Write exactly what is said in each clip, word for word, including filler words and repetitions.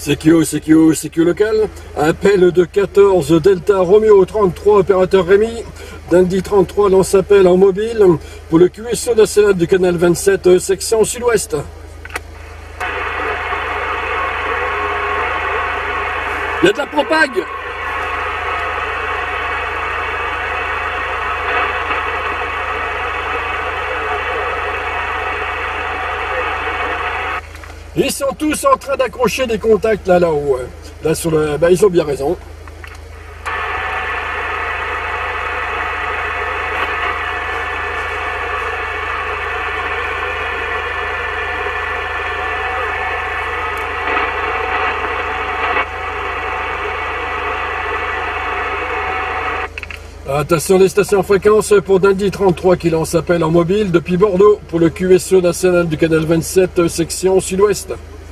Sécu, Sécu, Sécu local. Appel de quatorze Delta Romeo trente-trois, opérateur Rémi. Dundee trente-trois lance appel en mobile pour le Q S O national du canal vingt-sept, section sud-ouest. Il y a de la propague. Ils sont tous en train d'accrocher des contacts là, là-haut. Là sur le. Ben, ils ont bien raison. Attention des stations en fréquence pour Dundee trente-trois qui lance appel en mobile depuis Bordeaux pour le Q S O national du canal vingt-sept, section sud-ouest.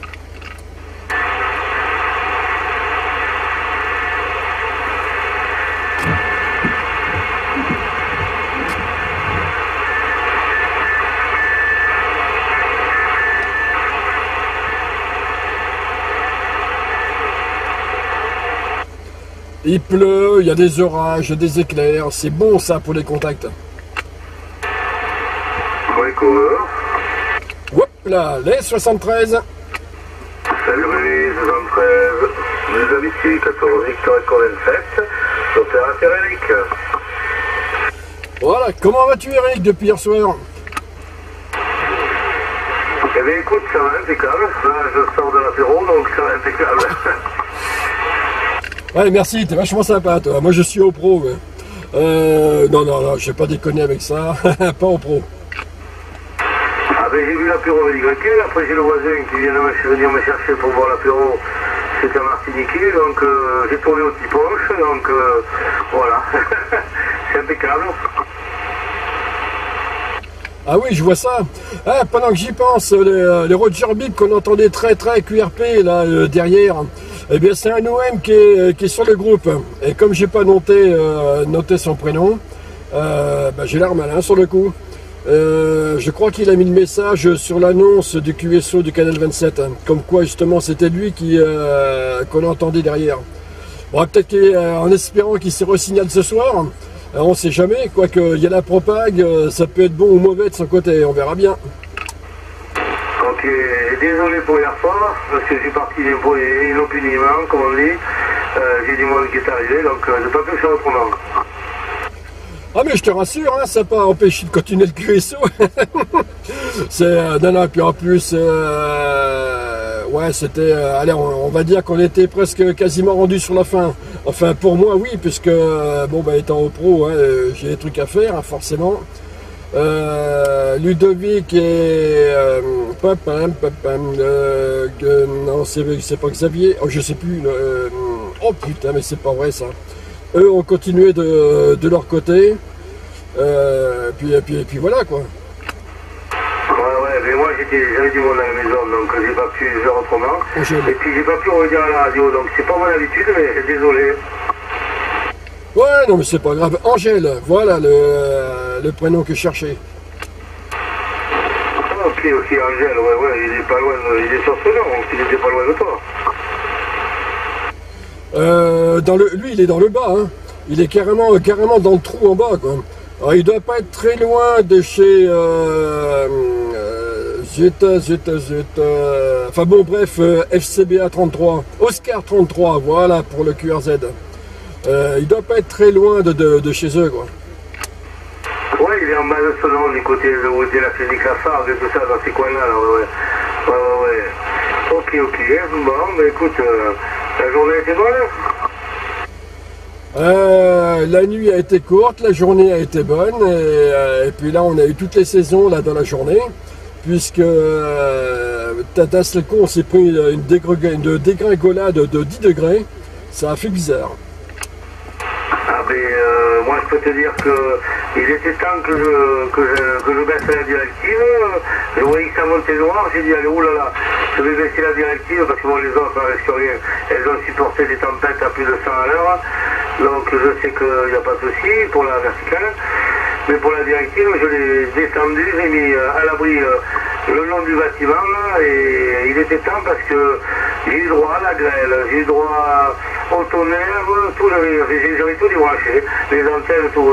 Il pleut, il y a des orages, des éclairs, c'est bon ça pour les contacts. Hop là, les soixante-treize. Salut, soixante-treize. Nous avons ici quatorze Victor Echo vingt-sept, opérateur Eric. Voilà, comment vas-tu Eric depuis hier soir? Eh bien écoute, ça va impeccable. Là, je sors de l'apéro, donc ça va impeccable. Ouais, merci, t'es vachement sympa, toi. Moi, je suis au pro. Mais... Euh, non, non, non, je vais pas déconner avec ça. Pas au pro. Ah ben, j'ai vu l'apéro avec Y. Après, j'ai le voisin qui vient de me, venir me chercher pour boire l'apéro. C'était un Martiniquais, donc euh, j'ai tourné au petit poche. Donc, euh, voilà. C'est impeccable. Ah oui, je vois ça. Ah, pendant que j'y pense, les, les Roger Bip qu'on entendait très très Q R P là euh, derrière, eh bien c'est un O M qui est, qui est sur le groupe. Et comme j'ai pas noté, euh, noté son prénom, euh, bah, j'ai l'air malin sur le coup. Euh, je crois qu'il a mis le message sur l'annonce du Q S O du canal vingt-sept, hein, comme quoi justement c'était lui qui euh, qu'on entendait derrière. Bon, peut-être qu'en espérant qu'il se resignale ce soir. Alors, on sait jamais, quoique il y a la propague, ça peut être bon ou mauvais de son côté, on verra bien. Ok, désolé pour hier soir, parce que je suis parti inopinément, comme on dit. Euh, j'ai du monde qui est arrivé, donc euh, je n'ai pas pu faire autrement. Ah mais je te rassure, hein, ça n'a pas empêché de continuer le Q S O. C'est, euh, non, non, puis en plus, euh, ouais, c'était, euh, allez, on, on va dire qu'on était presque quasiment rendu sur la fin. Enfin, pour moi, oui, puisque, euh, bon, bah, étant au pro, hein, j'ai des trucs à faire, hein, forcément. Euh, Ludovic et, euh, papam, papam, euh, que, non, c'est pas Xavier, oh, je sais plus, euh, oh putain, mais c'est pas vrai ça. Eux ont continué de, de leur côté, euh, puis, et puis, et puis voilà quoi. Ouais, ouais, mais moi j'avais du monde à la maison, donc j'ai pas pu faire autrement. Angèle. Et puis j'ai pas pu revenir à la radio, donc c'est pas mon habitude, mais désolé. Ouais, non mais c'est pas grave. Angèle, voilà le, le prénom que je cherchais. Ok, ok, Angèle, ouais, ouais, il est pas loin, il est sur ce nom, il était pas loin de toi. Euh, dans le, lui, il est dans le bas, hein. Il est carrément, carrément dans le trou en bas, quoi. Alors, il doit pas être très loin de chez euh, euh, zut, zut, zut, euh, enfin bon, bref, euh, F C B A trente-trois, Oscar trente-trois, voilà pour le Q R Z. Euh, il doit pas être très loin de, de, de chez eux, quoi. Ouais, il est en bas de ce nom, du côté de où était la clinique Lafargue et tout ça, dans ces coins-là, ouais, ouais, ouais, ouais, ouais. Ok, ok, bon, bah écoute, euh, la journée était bonne. Euh, la nuit a été courte, la journée a été bonne, et, euh, et puis là on a eu toutes les saisons là dans la journée, puisque euh, d'un seul coup on s'est pris une, une dégringolade de dix degrés, ça a fait bizarre. Ah ben euh, moi je peux te dire que il était temps que je, que je, que je baisse la directive, je voyais que ça montait noir, j'ai dit allez oulala, je vais baisser la directive parce que bon les autres ne restent rien, elles ont supporté des tempêtes à plus de cent à l'heure. Donc je sais qu'il n'y a pas de souci pour la verticale, mais pour la directive je l'ai descendu, j'ai mis à l'abri le long du bâtiment là, et il était temps parce que J'ai eu droit à la grêle, j'ai eu droit au tonnerre, tout, j'avais tout débranché, les antennes, tout.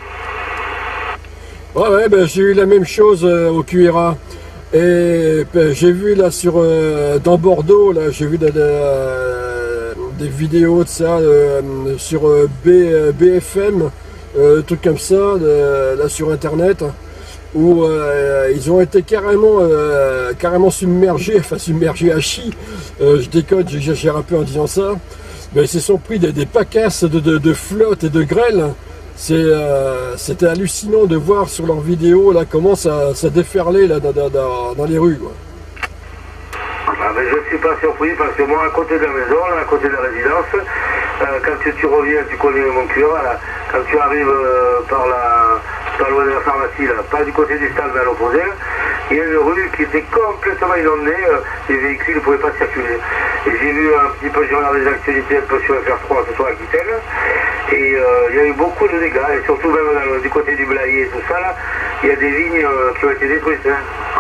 Ouais, ouais, ben, j'ai eu la même chose euh, au Q R A. Et ben, j'ai vu là sur euh, dans Bordeaux, là, j'ai vu des, des, euh, des vidéos de ça euh, sur euh, B, euh, B F M, euh, trucs comme ça, de, là sur internet, où euh, ils ont été carrément, euh, carrément submergés, enfin submergés à chi. Euh, je décode, j'exagère un peu en disant ça, mais ils se sont pris des, des pacasses de, de, de flotte et de grêle. C'est, euh, c'était hallucinant de voir sur leurs vidéos là comment ça, ça déferlait là, dans, dans, dans les rues, quoi. Ah ben je ne suis pas surpris parce que moi à côté de la maison, là, à côté de la résidence, euh, quand tu, tu reviens, tu connais mon cul, là, quand tu arrives euh, par la pas loin de la pharmacie, là, pas du côté du stade mais à l'opposé, il y a une rue qui était complètement inondée, euh, les véhicules ne pouvaient pas circuler. Et j'ai vu un petit peu, j'ai regardé les actualités un peu sur F R trois ce soir à Aquitaine, et euh, il y a eu beaucoup de dégâts, et surtout même dans le, du côté du Blayais et tout ça, là, il y a des vignes euh, qui ont été détruites. Hein.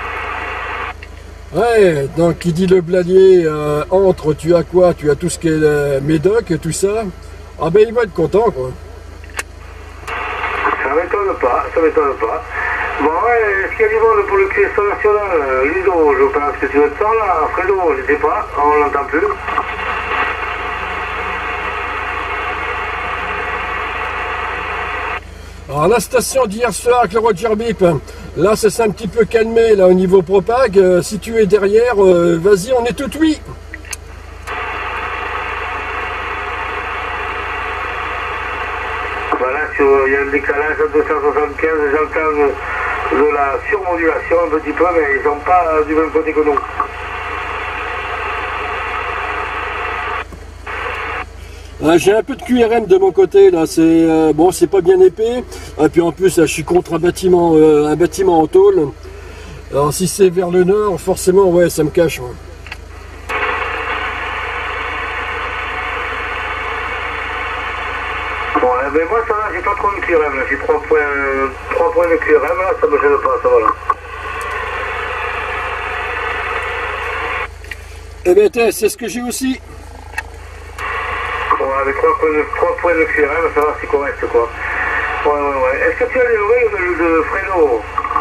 Ouais, donc qui dit le Blayais euh, entre, tu as quoi? Tu as tout ce qui est euh, Médoc et tout ça. Ah ben il va être content, quoi. Ça m'étonne pas, ça m'étonne pas. Bon, ouais, est-ce qu'il y a du monde pour le Q S O national? Ludo, je pense que tu veux te sens là. Fredo, je sais pas, on l'entend plus. Alors la station d'hier soir avec le Roger Bip, là ça s'est un petit peu calmé là au niveau propag. Euh, si tu es derrière, euh, vas-y, on est tout oui. Voilà, il y a un décalage à deux cent soixante-quinze, j'entends de la surmodulation un petit peu, mais ils sont pas du même côté que nous. Ah, j'ai un peu de Q R M de mon côté là, c'est euh, bon, c'est pas bien épais. Et puis en plus, là, je suis contre un bâtiment, euh, un bâtiment en tôle. Alors si c'est vers le nord, forcément, ouais, ça me cache. Ouais. Ouais, mais moi ça va, j'ai pas trop de Q R M, là, j'ai trois points, trois points de Q R M, là, ça me gêne pas, ça va là. Eh bien, c'est ce que j'ai aussi. Ouais, avec trois points de, trois points de Q R M, ça va, c'est correct, quoi. Ouais, ouais, ouais. Est-ce que tu as les nouvelles de, de Fredo?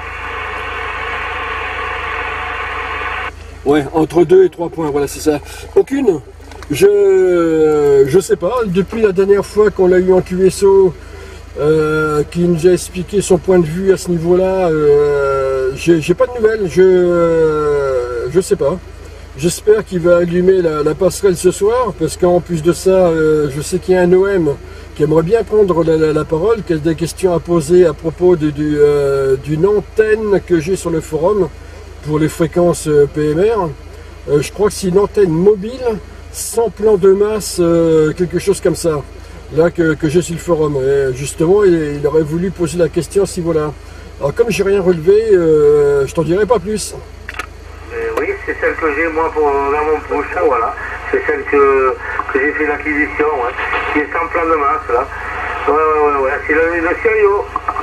Ouais, entre deux et trois points, voilà, c'est ça. Aucune. Je je sais pas, depuis la dernière fois qu'on l'a eu en Q S O, euh, qui nous a expliqué son point de vue à ce niveau-là, euh, j'ai pas de nouvelles, je euh, je sais pas. J'espère qu'il va allumer la, la passerelle ce soir, parce qu'en plus de ça, euh, je sais qu'il y a un O M qui aimerait bien prendre la, la, la parole, qui a des questions à poser à propos d'une du, euh, antenne que j'ai sur le forum pour les fréquences euh, P M R. Euh, je crois que c'est une antenne mobile, sans plan de masse, euh, quelque chose comme ça, là que, que j'ai sur le forum. Et justement, il, il aurait voulu poser la question à ce niveau-là. Alors comme j'ai rien relevé, euh, je t'en dirai pas plus. Euh, oui, c'est celle que j'ai moi pour, dans mon poche, voilà. C'est celle que, que j'ai fait l'acquisition, ouais. Qui est sans plan de masse, là. Ouais, ouais, ouais, ouais. C'est le, le Sirio.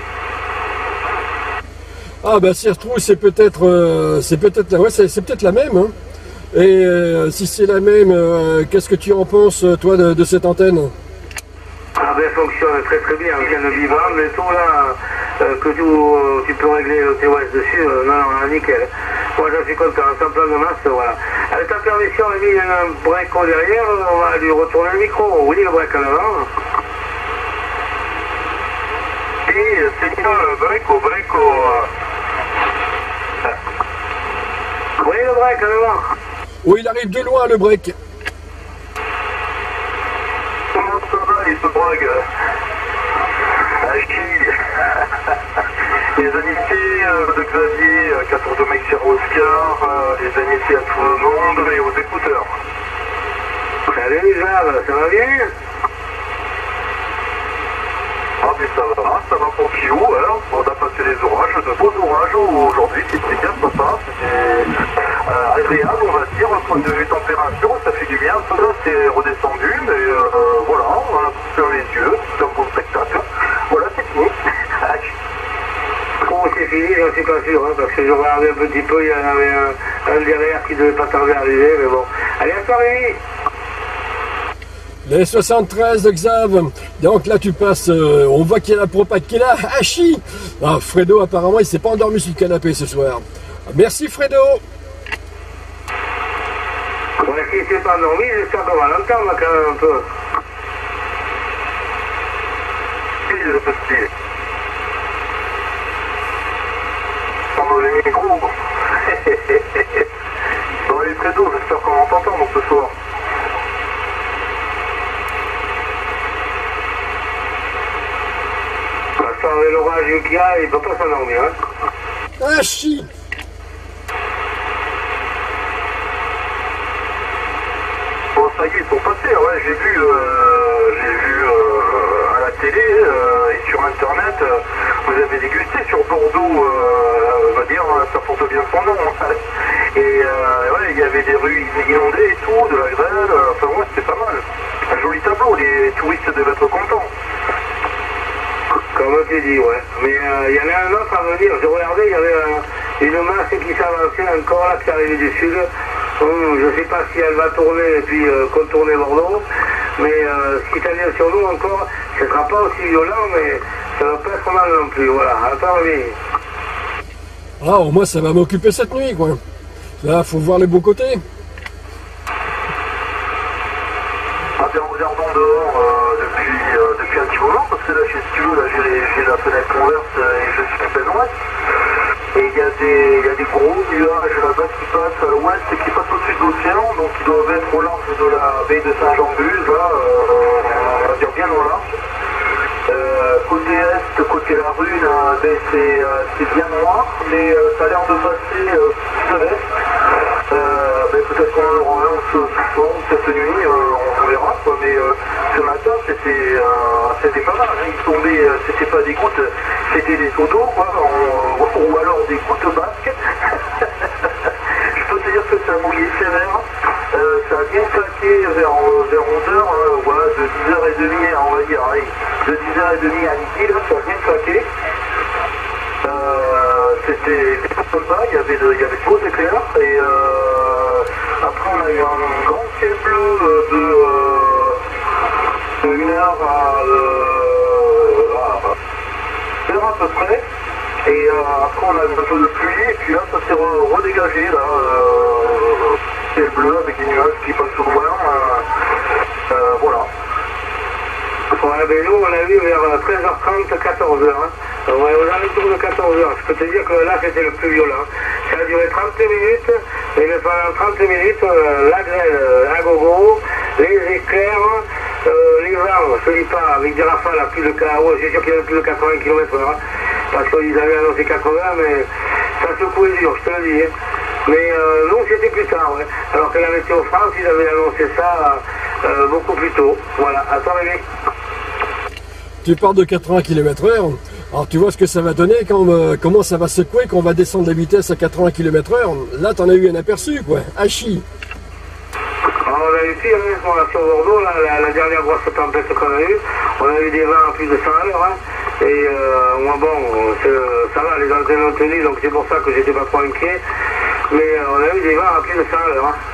Ah bah si elle retrouve, c'est peut-être euh, c'est peut-être la, ouais, c'est peut-être la même. Hein. Et euh, si c'est la même, euh, qu'est-ce que tu en penses, toi, de, de cette antenne? Ah ben, elle fonctionne très très bien, il y a le vivant, mais tout là, euh, que tu, euh, tu peux régler le T O S dessus, euh, non, non, nickel. Moi j'en suis content, sans plan de masse, voilà. Avec ta permission, on a mis un break derrière, on va lui retourner le micro. Oui, le break en avant. Oui, c'est bien, le break au break au... Oui, le break en avant. Oui, il arrive de loin, le break. Comment ça va, il se brague? Ah, qui les amitiés euh, de Xavier, euh, quatorze mecs sur Oscar, euh, les amitiés à tout le monde et aux écouteurs. Salut Jade, ça va bien? Ah mais ça va, ça va pour Pio, alors on a passé les orages, de beaux orages aujourd'hui, c'était bien sympa, c'était euh, agréable on va dire, au point de vue température, ça fait du bien, tout là c'est redescendu, mais euh, voilà, on a fermé les yeux, c'est un bon spectacle, voilà c'est fini. Oh c'est fini, j'en suis pas sûr, hein, parce que je regardais un petit peu, il y en avait un, un derrière qui devait pas tarder à arriver, mais bon. Allez, à toi, Rémi. Les soixante-treize de Xav. Donc là, tu passes, euh, on voit qu'il y a la propate qui est là. Hachi. Ah, Fredo, apparemment, il s'est pas endormi sur le canapé ce soir. Merci, Fredo. Ouais, s'il s'est pas endormi, j'espère qu'on va l'entendre quand même un peu. Oui, le petit. Pendant les micros. Bon, il est très tôt, j'espère qu'on va t'entendre ce soir. Avec l'orage qu'il y a, il ne peut pas s'endormir. Hein. Ah, chi. Bon, ça y est, ils sont passés. Ouais, j'ai vu, euh, j'ai vu euh, à la télé euh, et sur Internet, euh, vous avez dégusté sur Bordeaux, euh, on va dire, ça porte bien son nom. Hein. Et euh, ouais, il y avait des rues inondées et tout, de la grêle. Enfin, ouais, c'était pas mal. Un joli tableau, les touristes devaient être contents. Comme tu dis, ouais. Mais il euh, y en a un autre à venir. Je regardais, il y avait euh, une masse qui s'avançait encore là, qui est arrivée du sud. Hum, je ne sais pas si elle va tourner et puis euh, contourner Bordeaux. Mais euh, ce qui t'allait sur nous encore, ce ne sera pas aussi violent, mais ça ne va pas être mal non plus. Voilà, attends, oui. Ah, au moins ça va m'occuper cette nuit, quoi. Là, faut voir les beaux côtés. Ah bien, regardons dehors euh, depuis, euh, depuis un petit moment, parce que là, si tu veux, là, j'ai la fenêtre ouverte et je suis en plein ouest. Et il y, y a des gros nuages là-bas qui passent à l'ouest et qui passent au-dessus de l'océan, donc ils doivent être au large de la baie de Saint-Jean-de-Luz, là, euh, on va dire bien au large. Euh, côté est, côté la Rune, euh, ben, c'est euh, bien noir, mais euh, ça a l'air de passer euh, sud-est. Euh, ben, peut-être qu'on aura un ce soir ou cette nuit, euh, on verra, quoi, mais euh, ce matin c'était euh, pas mal, hein. Il tombait, euh, c'était pas des gouttes, c'était des seaux d'eau, quoi, en, ou alors des gouttes basques. Je peux te dire que ça a mouillé sévère, euh, ça a bien claqué vers, vers onze heures, hein, voilà, de dix heures trente, on va dire, allez, de dix heures trente à midi, là, ça a bien claqué. Euh, c'était sympa, il y avait de, il y avait de beaux éclairs, et euh, après on a eu un grand ciel bleu de, euh, de une heure à, euh, à une heure à peu près, et euh, après on a eu un peu de pluie, et puis là ça s'est redégagé, là, euh, ciel bleu avec des nuages qui passent au loin, euh, euh, voilà. Ouais, ben nous on a vu vers treize heures trente, quatorze heures. Hein. Ouais, aux alentours de quatorze heures. Je peux te dire que là c'était le plus violent. Ça a duré trente minutes, et pendant trente minutes, euh, la grêle à gogo, les éclairs, euh, les vents, je ne dis pas, avec des rafales à plus de quarante, c'est sûr qu'il y avait plus de quatre-vingts kilomètres heure, hein, parce qu'ils avaient annoncé quatre-vingts, mais ça secouait dur, je te le dis. Hein. Mais euh, nous c'était plus tard, ouais. Alors que la Météo France, ils avaient annoncé ça euh, beaucoup plus tôt. Voilà, à toi Rémi. Tu parles de quatre-vingts kilomètres heure, alors tu vois ce que ça va donner, quand, euh, comment ça va secouer quand on va descendre la vitesse à quatre-vingts kilomètres heure. Là, t'en as eu un aperçu, quoi. Hachi. Alors, on a eu pire, hein, sur Bordeaux, là, la, la dernière grosse tempête qu'on a eue, on a eu des vents à plus de cent à l'heure, hein, et euh, moi, bon, ça va, les antennes ont tenu, donc c'est pour ça que j'étais pas trop inquiet, mais euh, on a eu des vents à plus de cent à l'heure. Hein.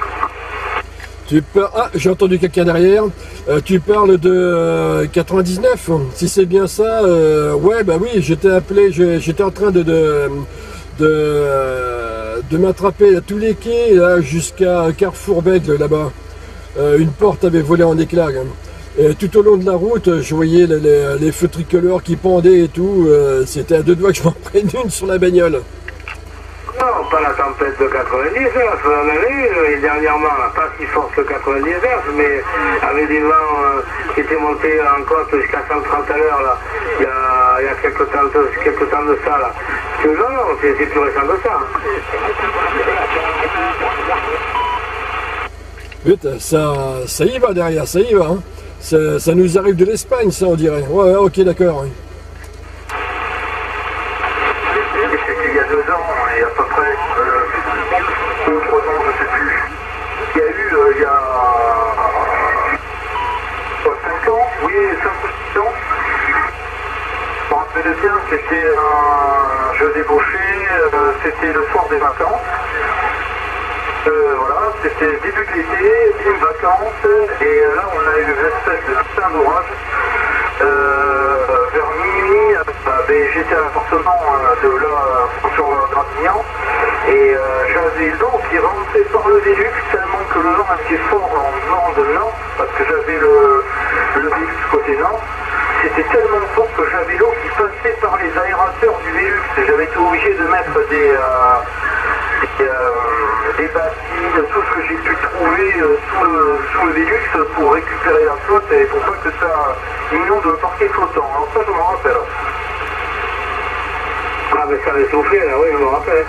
Tu par... Ah, j'ai entendu quelqu'un derrière. Euh, tu parles de euh, quatre-vingt-dix-neuf. Si c'est bien ça, euh, ouais, bah oui, j'étais appelé, j'étais en train de de, de, de m'attraper à tous les quais là jusqu'à Carrefour-Bègle là-bas. Euh, une porte avait volé en éclats. Hein. Et tout au long de la route, je voyais les, les, les feux tricolores qui pendaient et tout. Euh, C'était à deux doigts que je m'en prenne une sur la bagnole. Non, pas la tempête de quatre-vingt-dix-neuf, on en a eu, et dernièrement, pas si forte que quatre-vingt-dix-neuf, mais avec des vents euh, qui étaient montés en côte jusqu'à cent trente à l'heure, là, il y a, il y a quelques, temps de, quelques temps de ça, là. Que non, non, c'est plus récent que ça. Putain, ça, ça y va derrière, ça y va, hein. Ça, ça nous arrive de l'Espagne, ça, on dirait. Ouais, ok, d'accord. Hein. Il y a deux ans, et à peu près, euh, deux ou trois ans, je ne sais plus. Il y a eu, euh, il y a cinq ans, oui, cinq ou six ans. Je me rappelle bien, c'était un jeu débauché, euh, c'était le soir des vacances. c'était début de l'été, une vacances, et là on a eu une espèce de putain d'orage. Euh, vers minuit, bah, ben, j'étais à l'appartement euh, de là sur Gradignan, et euh, j'avais l'eau qui rentrait par le Vélux, tellement que le vent était fort en venant de Nantes, parce que j'avais le, le Vélux côté Nantes. C'était tellement fort que j'avais l'eau qui passait par les aérateurs du Vélux. J'avais été obligé de mettre des, euh, des, euh, des bassines, tout ce que j'ai pu trouver euh, sous, le, sous le Vélux pour récupérer la flotte et pour pas que ça inonde le parquet flottant. Alors ça, je m'en rappelle. Ah, mais ça avait soufflé là, oui, je me rappelle.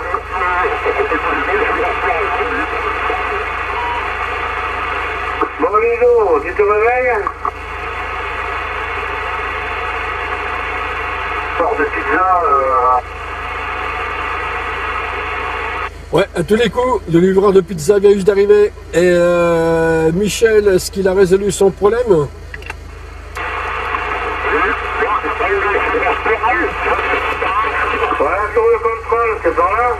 Bon, Lido, tu te réveilles? De pizza, euh... Ouais, à tous les coups, le livreur de pizza vient juste d'arriver. Et euh, Michel, est-ce qu'il a résolu son problème? Voilà, sur le contrôle, c'est par là.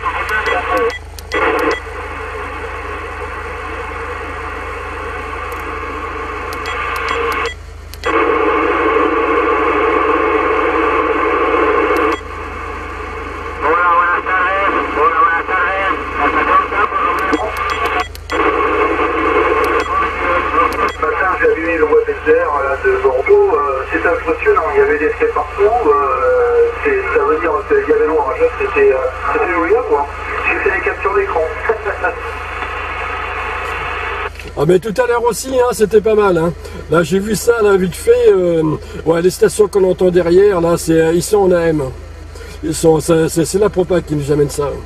De Bordeaux, euh, c'est impressionnant, il y avait des traits partout, euh, ça veut dire qu'il y avait l'orage, c'était euh, joli à voir. J'ai fait des captures d'écran. Ah mais tout à l'heure aussi, hein, c'était pas mal. Hein. Là j'ai vu ça, là, vite fait. Euh, ouais, les stations qu'on entend derrière, là, c'est ils sont en A M. Ils sont, c'est la propague qui nous amène ça.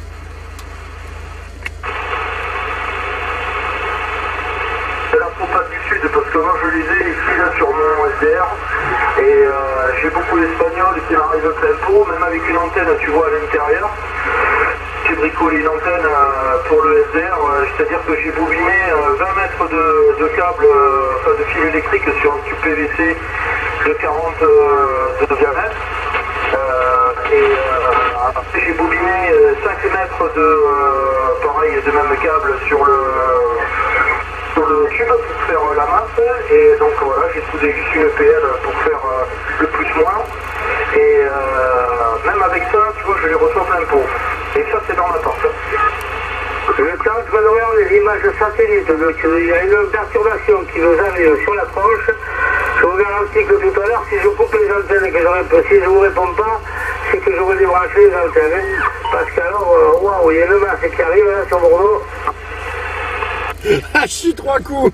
Parce que moi je lisais ici là, sur mon S D R et euh, j'ai beaucoup d'espagnol qui m'arrivent plein pot, même avec une antenne tu vois à l'intérieur. J'ai bricolé une antenne euh, pour le S D R, euh, c'est-à-dire que j'ai bobiné euh, vingt mètres de, de câble, euh, enfin de fil électrique sur un tube P V C de quarante euh, de diamètre. Euh, et euh, après j'ai bobiné euh, cinq mètres de euh, pareil de même câble sur le le tube pour faire euh, la masse et donc voilà j'ai soudé juste une P L pour faire euh, le plus moins et euh, même avec ça tu vois je les reçois plein pot et ça c'est dans ma porte. Le temps je vais regarder les images satellites donc il y a une perturbation qui nous arrive sur la tranche. Je vous garantis que tout à l'heure si je coupe les antennes et que je, si je vous réponds pas c'est que j'aurais débranché les antennes hein, parce qu'alors waouh wow, il y a une masse qui arrive là sur Bordeaux. Ah, chie trois coups.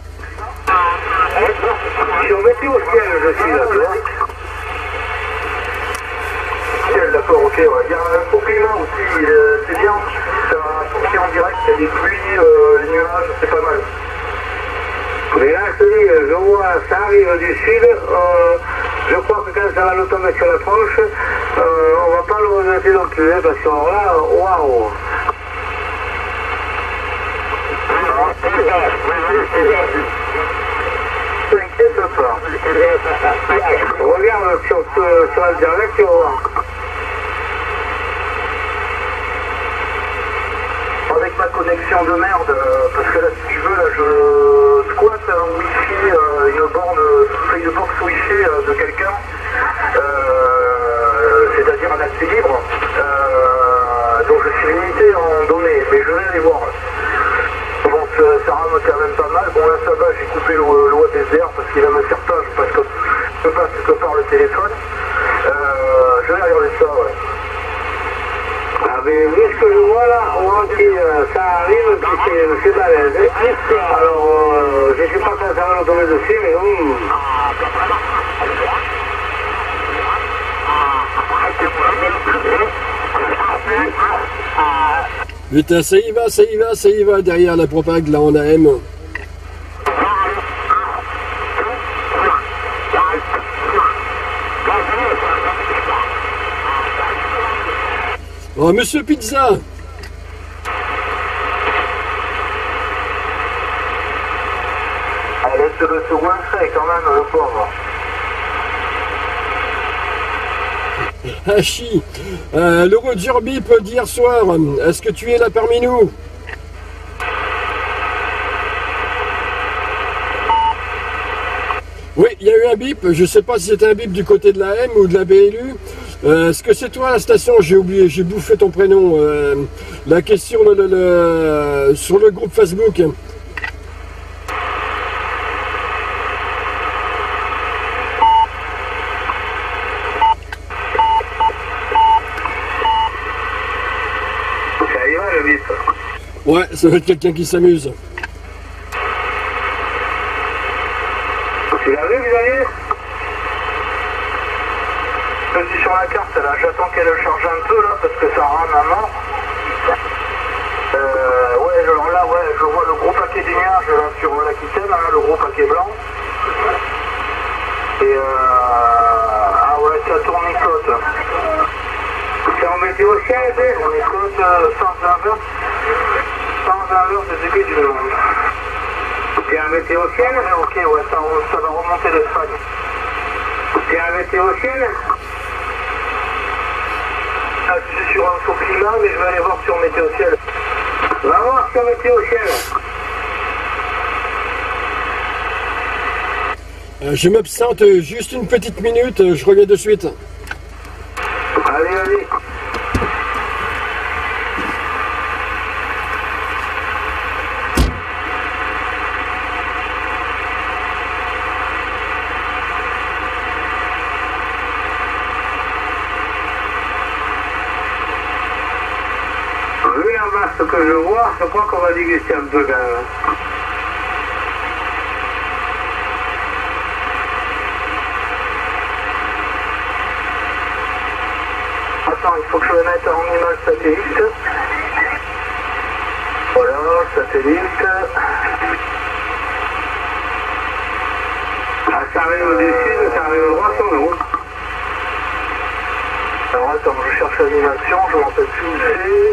Je suis remetté au ciel, je suis là, tu vois. Ciel, d'accord, ok, ouais. Il y a un beau climat aussi, euh, c'est bien. Ça fonctionne en direct, il y a des pluies, euh, les nuages, c'est pas mal. Mais là, je te dis, je vois, ça arrive du sud. Euh, je crois que quand ça va nous tomber sur la tranche, euh, on va pas le regretter non plus, hein, parce que là, waouh. T'inquiète pas. Regarde sur, sur Internet, tu vas voir. Avec ma connexion de merde, parce que là, si tu veux, là, je squatte un wifi, euh, une borne, une box wifi euh, de quelqu'un, euh, c'est-à-dire un accès libre. Euh, donc je suis limité en données, mais je vais aller voir. Bon, ça rame quand même pas mal. Bon, là, ça va, j'ai coupé le, le web S D R parce qu'il va me faire page parce que je passe quelque part le téléphone. Euh, je vais regarder ça, ouais. Ah, mais vu ce que je vois là, on voit que euh, ça arrive, puis c'est balèze. Hein. Alors, euh, je ne sais pas quand ça va nous tomber dessus, mais hum. Putain, ça y va, ça y va, ça y va derrière la propague là en A M. Oh, Monsieur Pizza. Elle est sur le second trait quand même, le pauvre. Hachi, euh, l'Euro Derby peut dire soir, est-ce que tu es là parmi nous? Oui, il y a eu un bip, je ne sais pas si c'était un bip du côté de la M ou de la B L U. Euh, Est-ce que c'est toi à la station? J'ai oublié, j'ai bouffé ton prénom. Euh, la question le, le, le, sur le groupe Facebook. Ça y va le bip? Ouais, ça va être quelqu'un qui s'amuse. Tu l'as vu, Xavier? Je suis sur la carte là, j'attends qu'elle charge un peu là parce que ça rame à mort. Euh, ouais, alors là, ouais, je vois le gros paquet du nuage là sur l'Aquitaine, hein, le gros paquet blanc. Et euh, ah ouais, ça tourne une côte. C'est en météo ciel, on est côte euh, cent vingt heures. cent vingt heures de degrés du monde. C'est un météo ciel? Ok, ouais, ça, ça va remonter l'Espagne. C'est un météo ciel? Ah, je suis sur un faux climat, mais je vais aller voir sur météo ciel. Va voir sur météo ciel. Euh, je m'absente juste une petite minute, je reviens de suite. Allez, allez. Vu la masse que je vois, je crois qu'on va déguster un peu quand même. Attends, il faut que je le mette en image satellite. Voilà, satellite. Ah, ça arrive au dessus, ça arrive au droit sur le haut. Alors attends, je cherche l'animation, je m'en rappelle plus où c'est.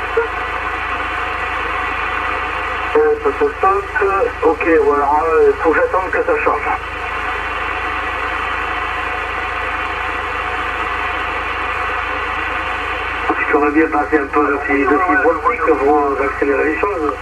Hop, hop, hop, hop. Ok, voilà, il faut que j'attende que ça change. Il faudrait bien passer un peu de fibre optique pour accélérer les choses.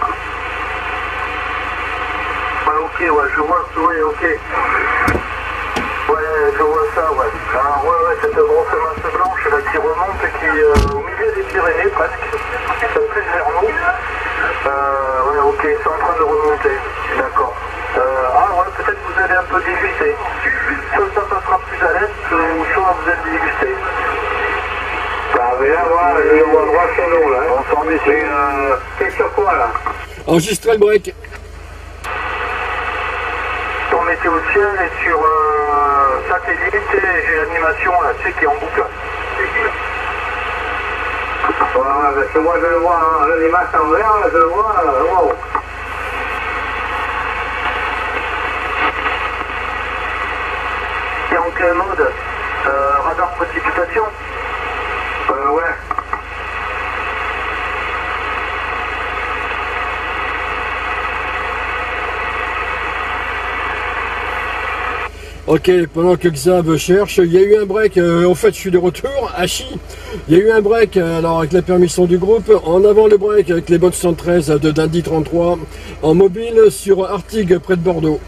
Ouais, ok, ouais, je vois, oui, ok. Ouais, je vois ça, ouais. Alors, ouais, ouais, cette grosse masse blanche là qui remonte et qui, euh, au milieu des Pyrénées presque, ça plus vers nous. Euh, ouais, ok, c'est en train de remonter. D'accord. Euh, ah, ouais, peut-être que vous allez un peu déguster. Soit ça passera plus à l'est, ou soit vous êtes dégusté. Bah, mais là, voilà, je le vois droit sur l'eau, là. Bonsoir, messieurs. Euh, c'est sur quoi, là? Enregistrez le break. Sur météo ciel et sur euh, satellite, et j'ai l'animation là, tu sais, qui est en boucle. Voilà, parce que moi je le vois, hein, les masses en vert, je le vois, euh, wow. Et en quel mode? euh, Radar précipitation? Euh, ouais. Ok, pendant que Xav cherche, il y a eu un break, euh, en fait je suis de retour, Hachi, il y a eu un break, euh, alors avec la permission du groupe, en avant le break avec les bonnes soixante-treize de Dandy trente-trois, en mobile sur Artigues près de Bordeaux.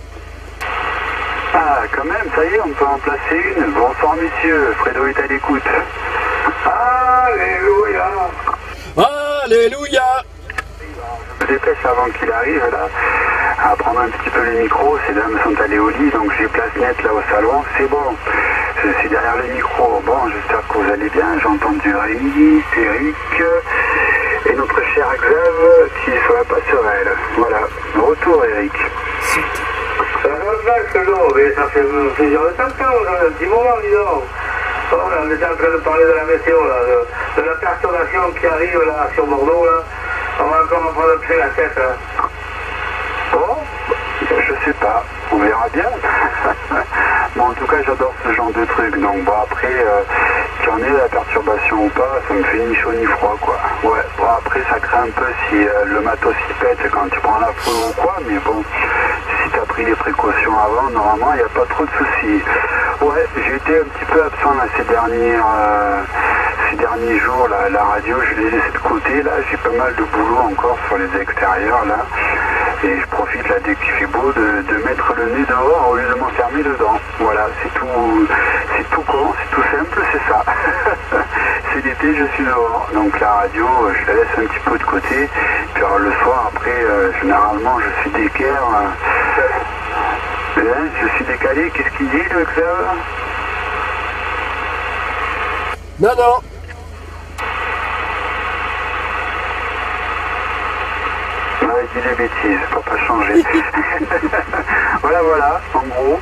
Ah, quand même, ça y est, on peut en placer une. Bonsoir messieurs, Fredo est à l'écoute. Alléluia. Alléluia. Je me dépêche avant qu'il arrive là, à prendre un petit peu les micros. Ces dames sont allées au lit, donc j'ai place nette là au salon. C'est bon, je suis derrière les micros. Bon, j'espère que vous allez bien. J'ai entendu Rémi, Eric et notre cher Xav qui est sur la passerelle. Voilà, retour Eric. Ça va pas ce l'eau, mais ça fait plusieurs temps, un petit moment, disons. Oh, là, on était en train de parler de la météo, là, de, de la perturbation qui arrive là sur Bordeaux, là. On va encore en prendre plein la tête, là. Bon, je sais pas, on verra bien. Bon, en tout cas, j'adore ce genre de truc. Donc, bon, après, euh, qu'il y en ait la perturbation ou pas, ça me fait ni chaud ni froid, quoi. Ouais, bon, après, ça craint un peu si euh, le matos s'y pète quand tu prends la foudre ou quoi, mais bon, si tu as pris les précautions avant, normalement, il n'y a pas trop de soucis. Ouais, j'ai été un petit peu absent là, ces derniers, euh, ces derniers jours, là, la radio, je l'ai laissé de côté, là, j'ai pas mal de boulot encore sur les extérieurs, là. Et je profite là dès qu'il fait beau de, de mettre le nez dehors au lieu de m'en côté, je suis dehors. Donc la radio, je la laisse un petit peu de côté. Puis alors, le soir, après, euh, généralement, je suis d'équerre. Euh, hein, je suis décalé. Qu'est-ce qu'il dit, le Xav? Non, non. Ouais, il dit des bêtises, faut pas changer. Voilà, voilà, en gros.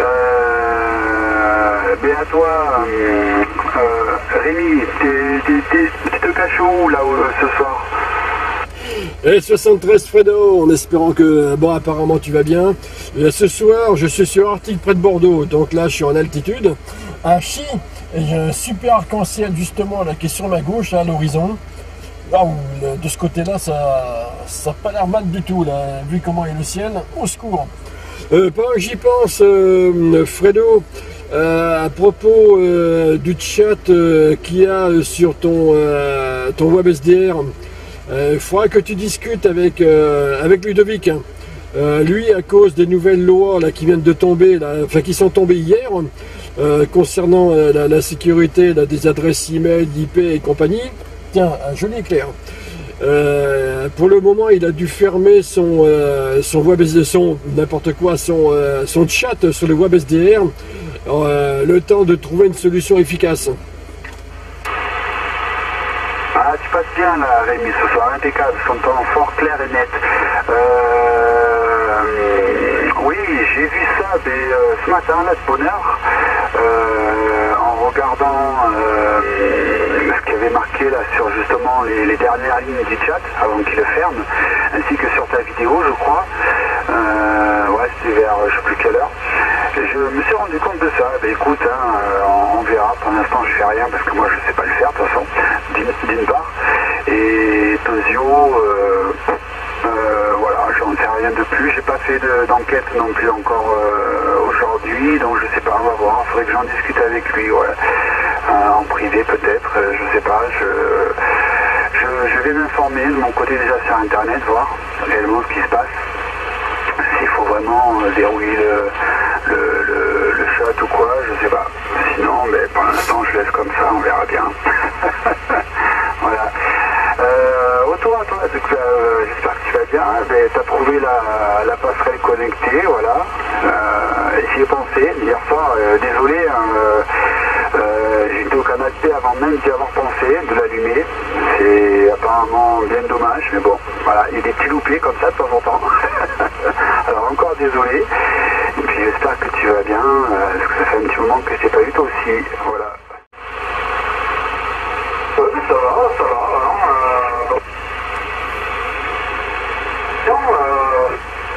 Euh, ben à toi, euh, euh, Rémi, tu te caches où, là, euh, ce soir? Et soixante-treize Fredo, en espérant que, bon, apparemment tu vas bien. Et ce soir, je suis sur Arctique près de Bordeaux, donc là je suis en altitude. À Chi, et j'ai un super arc-en-ciel justement là qui est sur ma gauche, là, à l'horizon. Waouh, de ce côté-là, ça ça n'a pas l'air mal du tout, là, vu comment est le ciel. Au secours. Euh, pendant que j'y pense, euh, Fredo, euh, à propos euh, du chat euh, qu'il y a sur ton, euh, ton WebSDR, il euh, faudra que tu discutes avec, euh, avec Ludovic. Hein. Euh, lui, à cause des nouvelles lois là, qui viennent de tomber, là, enfin qui sont tombées hier, euh, concernant euh, la, la sécurité là, des adresses email, I P et compagnie. Tiens, un joli éclair. Euh, pour le moment, il a dû fermer son, euh, son web son n'importe quoi, son, euh, son chat sur le WebSDR, euh, le temps de trouver une solution efficace. Ah, tu passes bien là, Rémi, ce soir, impeccable, son temps fort clair et net. Euh, oui, j'ai vu ça mais, euh, ce matin, là, de bonne heure, euh, en regardant euh, ce qui avait marqué là sur justement les, les dernières lignes du chat, avant qu'il le ferme, ainsi que sur ta vidéo, je crois. Euh, ouais, c'était vers je sais plus quelle heure. Et je me suis rendu compte de ça. Bah, écoute, hein, on, on verra. Pour l'instant, je fais rien parce que moi, je sais pas le faire de toute façon, d'une part. Et Tozio, euh, euh, voilà, j'en sais rien de plus. J'ai pas fait d'enquête non plus encore euh, aujourd'hui, donc je sais pas. On va voir. Il faudrait que j'en discute avec lui. Ouais. Euh, en privé peut-être. Euh, je sais pas. Je, je, je vais m'informer de mon côté déjà sur Internet, voir réellement ce qui se passe. S'il faut vraiment euh, dérouiller le, le, le, le chat ou quoi, je sais pas. Sinon, mais pour l'instant, je laisse comme ça, on verra bien. Voilà. Euh, autour à toi, euh, j'espère que tu vas bien. Ben, tu as trouvé la, la passerelle connectée, voilà. Euh, j'y ai pensé hier soir, euh, désolé, hein, euh, euh, j'étais au canapé avant même d'y avoir pensé, de l'allumer. C'est apparemment bien dommage, mais bon, voilà, il y a des petits loupés comme ça de temps en temps. Alors encore désolé, et puis j'espère que tu vas bien, euh, parce que ça fait un petit moment que je t'ai pas eu toi aussi, voilà. Oui, ça va, ça va, hein, euh, bon. Tiens, euh...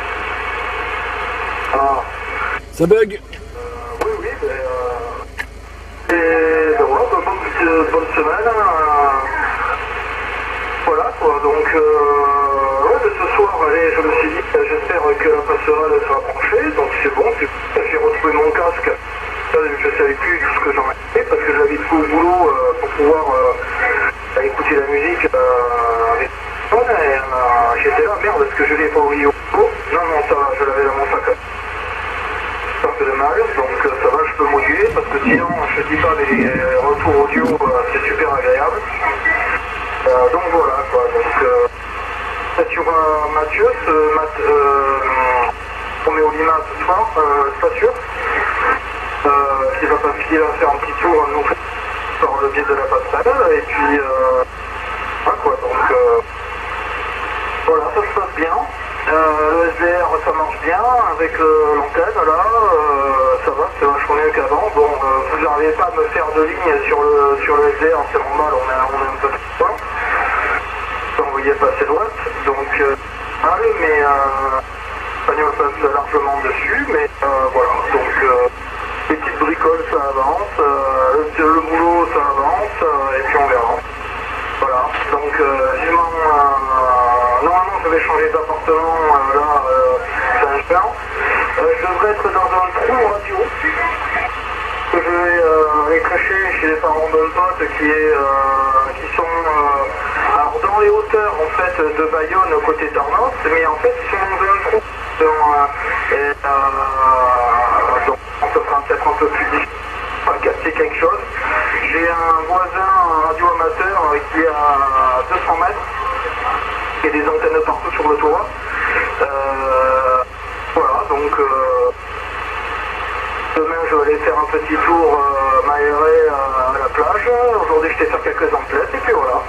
Ah. Ça bug. Euh, oui, oui, ben, euh... et ben voilà, ben, bonne, bonne semaine, euh... voilà quoi, donc euh... ouais, ce soir, allez, je me suis dit, j'espère que la passerelle sera branchée, donc c'est bon, j'ai retrouvé mon casque, je ne savais plus tout ce que j'en ai fait, parce que j'habite au boulot euh, pour pouvoir euh, écouter la musique euh, avec le téléphone, et euh, j'étais là, merde, est-ce que je l'ai pas oublié au boulot? Non, non, ça va, je l'avais dans mon sac à ça fait de mal, donc euh, ça va, je peux mouiller, parce que sinon, je dis pas, les euh, retours audio, euh, c'est super agréable. Euh, donc voilà, quoi, donc... Euh, sur euh, Mathieu, ce mat, euh, on est au Lima ce soir, euh, c'est pas sûr. Euh, qui va, qui va faire un petit tour à nous par le biais de la passerelle, et puis euh, voilà quoi, donc euh, voilà, ça se passe bien. Euh, le S D R ça marche bien avec euh, l'antenne là, euh, ça va, c'est vachement mieux qu'avant. Bon, euh, vous n'arrivez pas à me faire de ligne sur le sur le S D R, c'est normal, on est, on est un peu trop loin. Vous voyez passer droite, donc euh, allez, mais euh, l'espagnol passe largement dessus, mais euh, voilà, donc euh, les petites bricoles ça avance, euh, le, le boulot ça avance, euh, et puis on verra. Voilà, donc euh, vivement, euh, normalement je vais changer d'appartement, euh, là, euh, c'est un chien. Euh, je devrais être dans un trou radio, que je vais euh, aller cacher chez les parents d'un pote qui, est, euh, qui sont... Euh, alors dans les hauteurs en fait de Bayonne côté d'Arnos, mais en fait ils sont dans un trou. Donc, euh, et, euh, donc ça sera peut-être un peu plus difficile à casser quelque chose. Je j'ai un voisin, un radio amateur qui est à deux cents mètres, qui a des antennes partout sur le toit. Euh, voilà, donc euh, demain je vais aller faire un petit tour euh, m'aérer à, à la plage. Aujourd'hui j'étais sur quelques emplettes et puis voilà.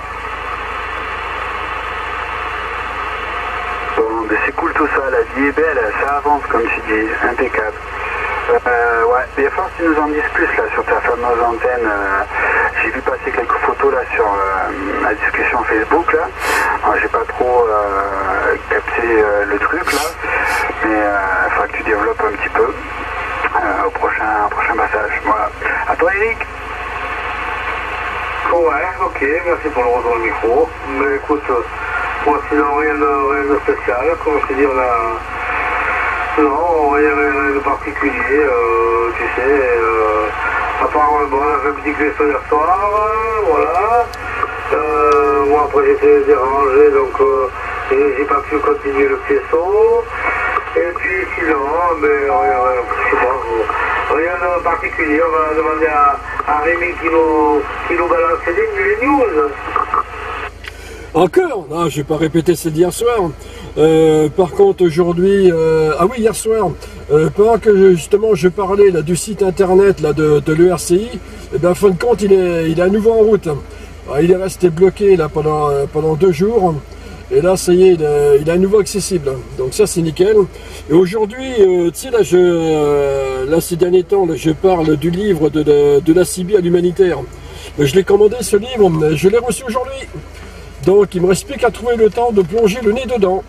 Bon, mais c'est cool tout ça, la vie est belle, ça avance comme tu dis, impeccable. Euh, ouais, il va falloir que tu nous en dises plus là sur ta fameuse antenne. Euh, j'ai vu passer quelques photos là sur euh, la discussion Facebook là. J'ai pas trop euh, capté euh, le truc là, mais il euh, faudra que tu développes un petit peu euh, au prochain, au prochain passage. Voilà. À toi Eric. Ouais, ok, merci pour le retour du micro. Mais écoute, moi sinon rien de, rien de spécial, comme je te dis, on a... Non, rien, rien de particulier, euh, tu sais, euh, à part, bon, on a fait un petit vaisseau hier soir, euh, voilà. Euh, moi après j'étais dérangé, donc euh, j'ai pas pu continuer le vaisseau. Et puis sinon, mais rien, rien, je sais pas, rien de particulier, on va demander à, à Rémi qui nous, qui nous balance les news. Encore? Non, je vais pas répéter celle d'hier soir. Euh, par contre, aujourd'hui, euh, ah oui, hier soir, euh, pendant que justement je parlais là, du site internet là, de, de l'E R C I, eh bien, en fin de compte, il est, il est à nouveau en route. Alors, il est resté bloqué là, pendant, pendant deux jours. Et là, ça y est, il est, il est à nouveau accessible. Donc ça, c'est nickel. Et aujourd'hui, euh, tu sais, là, je, euh, là, ces derniers temps, là, je parle du livre de, de, de la Sibie à l'humanitaire. Je l'ai commandé, ce livre, je l'ai reçu aujourd'hui. Donc, il me reste plus qu'à trouver le temps de plonger le nez dedans.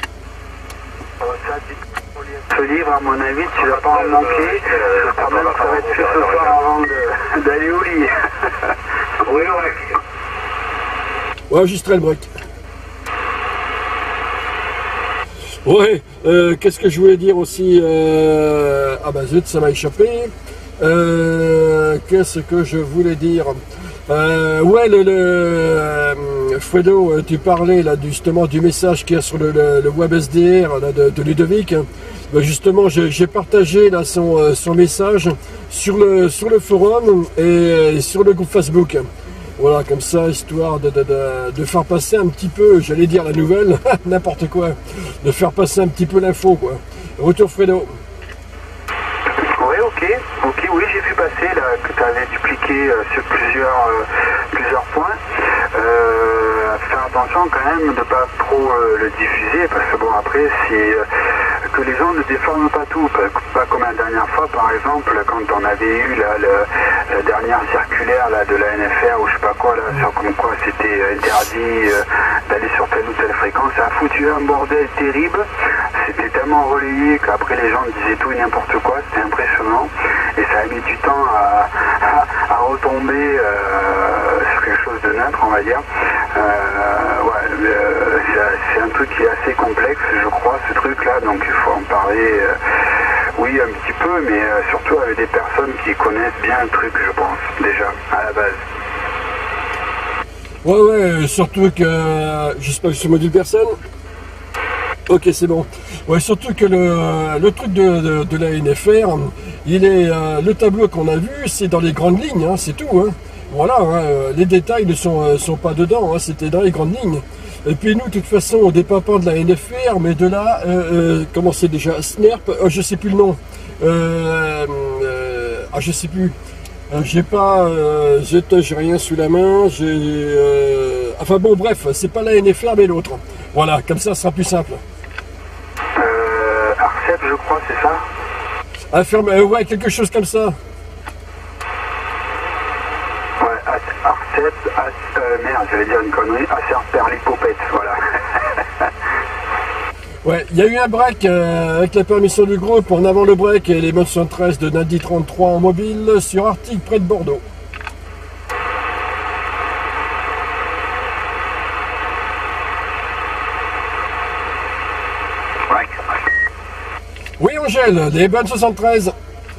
Ce livre, à mon avis, tu vas pas en manquer. Quand même, ça va être fait ce soir avant d'aller au lit. Oui, ouais. Ouais, j'enregistrerai le break. Ouais, euh, qu'est-ce que je voulais dire aussi euh... Ah bah zut, ça m'a échappé. Euh, qu'est-ce que je voulais dire euh, Ouais, le, le euh, Fredo, tu parlais là justement du message qu'il y a sur le, le, le web S D R là, de, de Ludovic. Ben justement, j'ai partagé là son, son message sur le, sur le forum et sur le groupe Facebook. Voilà, comme ça, histoire de, de, de, de faire passer un petit peu, j'allais dire la nouvelle, n'importe quoi, de faire passer un petit peu l'info, quoi. Retour Fredo. Oui, ok, ok, oui, j'ai vu passer là que tu avais dupliqué euh, sur plusieurs, euh, plusieurs points. Euh, faire attention quand même de ne pas trop euh, le diffuser, parce que bon, après, si euh, que les gens ne déforment pas tout, pas, pas comme la dernière fois, par exemple, quand on avait eu là, le, la dernière circulaire là, de la N F R ou je sais pas quoi, là, sur comme quoi c'était interdit euh, d'aller sur telle ou telle fréquence, ça a foutu un bordel terrible, c'était tellement relayé qu'après les gens disaient tout et n'importe quoi, c'était impressionnant, et ça a mis du temps à, à, à retomber euh, sur quelque chose de neutre, on va dire. Euh, ouais, euh, c'est un truc qui est assez complexe, je crois, ce truc-là, donc il faut en parler, euh, oui, un petit peu, mais euh, surtout avec des personnes qui connaissent bien le truc, je pense, déjà, à la base. Ouais, ouais, surtout que, je sais pas, je module personne. Ok, c'est bon. Ouais, surtout que le, le truc de, de, de la N F R, il est, euh, le tableau qu'on a vu, c'est dans les grandes lignes, hein, c'est tout, hein. Voilà, hein, les détails ne sont, sont pas dedans, hein, c'était dans les grandes lignes. Et puis nous, de toute façon, on dépend pas de la N F R, mais de là, euh, euh, comment c'est déjà, S N E R P, euh, je sais plus le nom. Euh, euh, ah, je sais plus. Euh, j'ai pas, euh, j'ai rien sous la main. J'ai, euh, enfin bon, bref, c'est pas la N F R, mais l'autre. Voilà, comme ça, ça sera plus simple. Euh, ARCEP, je crois, c'est ça. Affirme, euh, ouais, quelque chose comme ça. ARCEP, euh, merde, j'allais dire une connerie, Acerperlipopette, voilà. Ouais, il y a eu un break euh, avec la permission du groupe. En avant le break et les modes soixante-treize de Nadi trente-trois en mobile sur Arctique près de Bordeaux. Ouais. Oui, Angèle, les bonnes soixante-treize.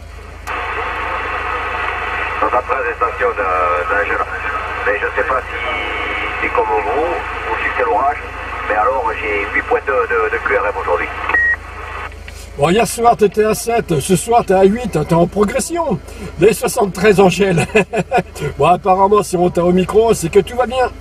soixante-treize stations d'ingérence. Mais je ne sais pas si c'est comme vous ou si c'est l'orage. Mais alors j'ai huit points de, de, de Q R M aujourd'hui. Bon, hier soir, tu étais à sept, ce soir, tu es à huit, tu es en progression. Les soixante-treize en gel. Bon, apparemment, si on t'a au micro, c'est que tout va bien.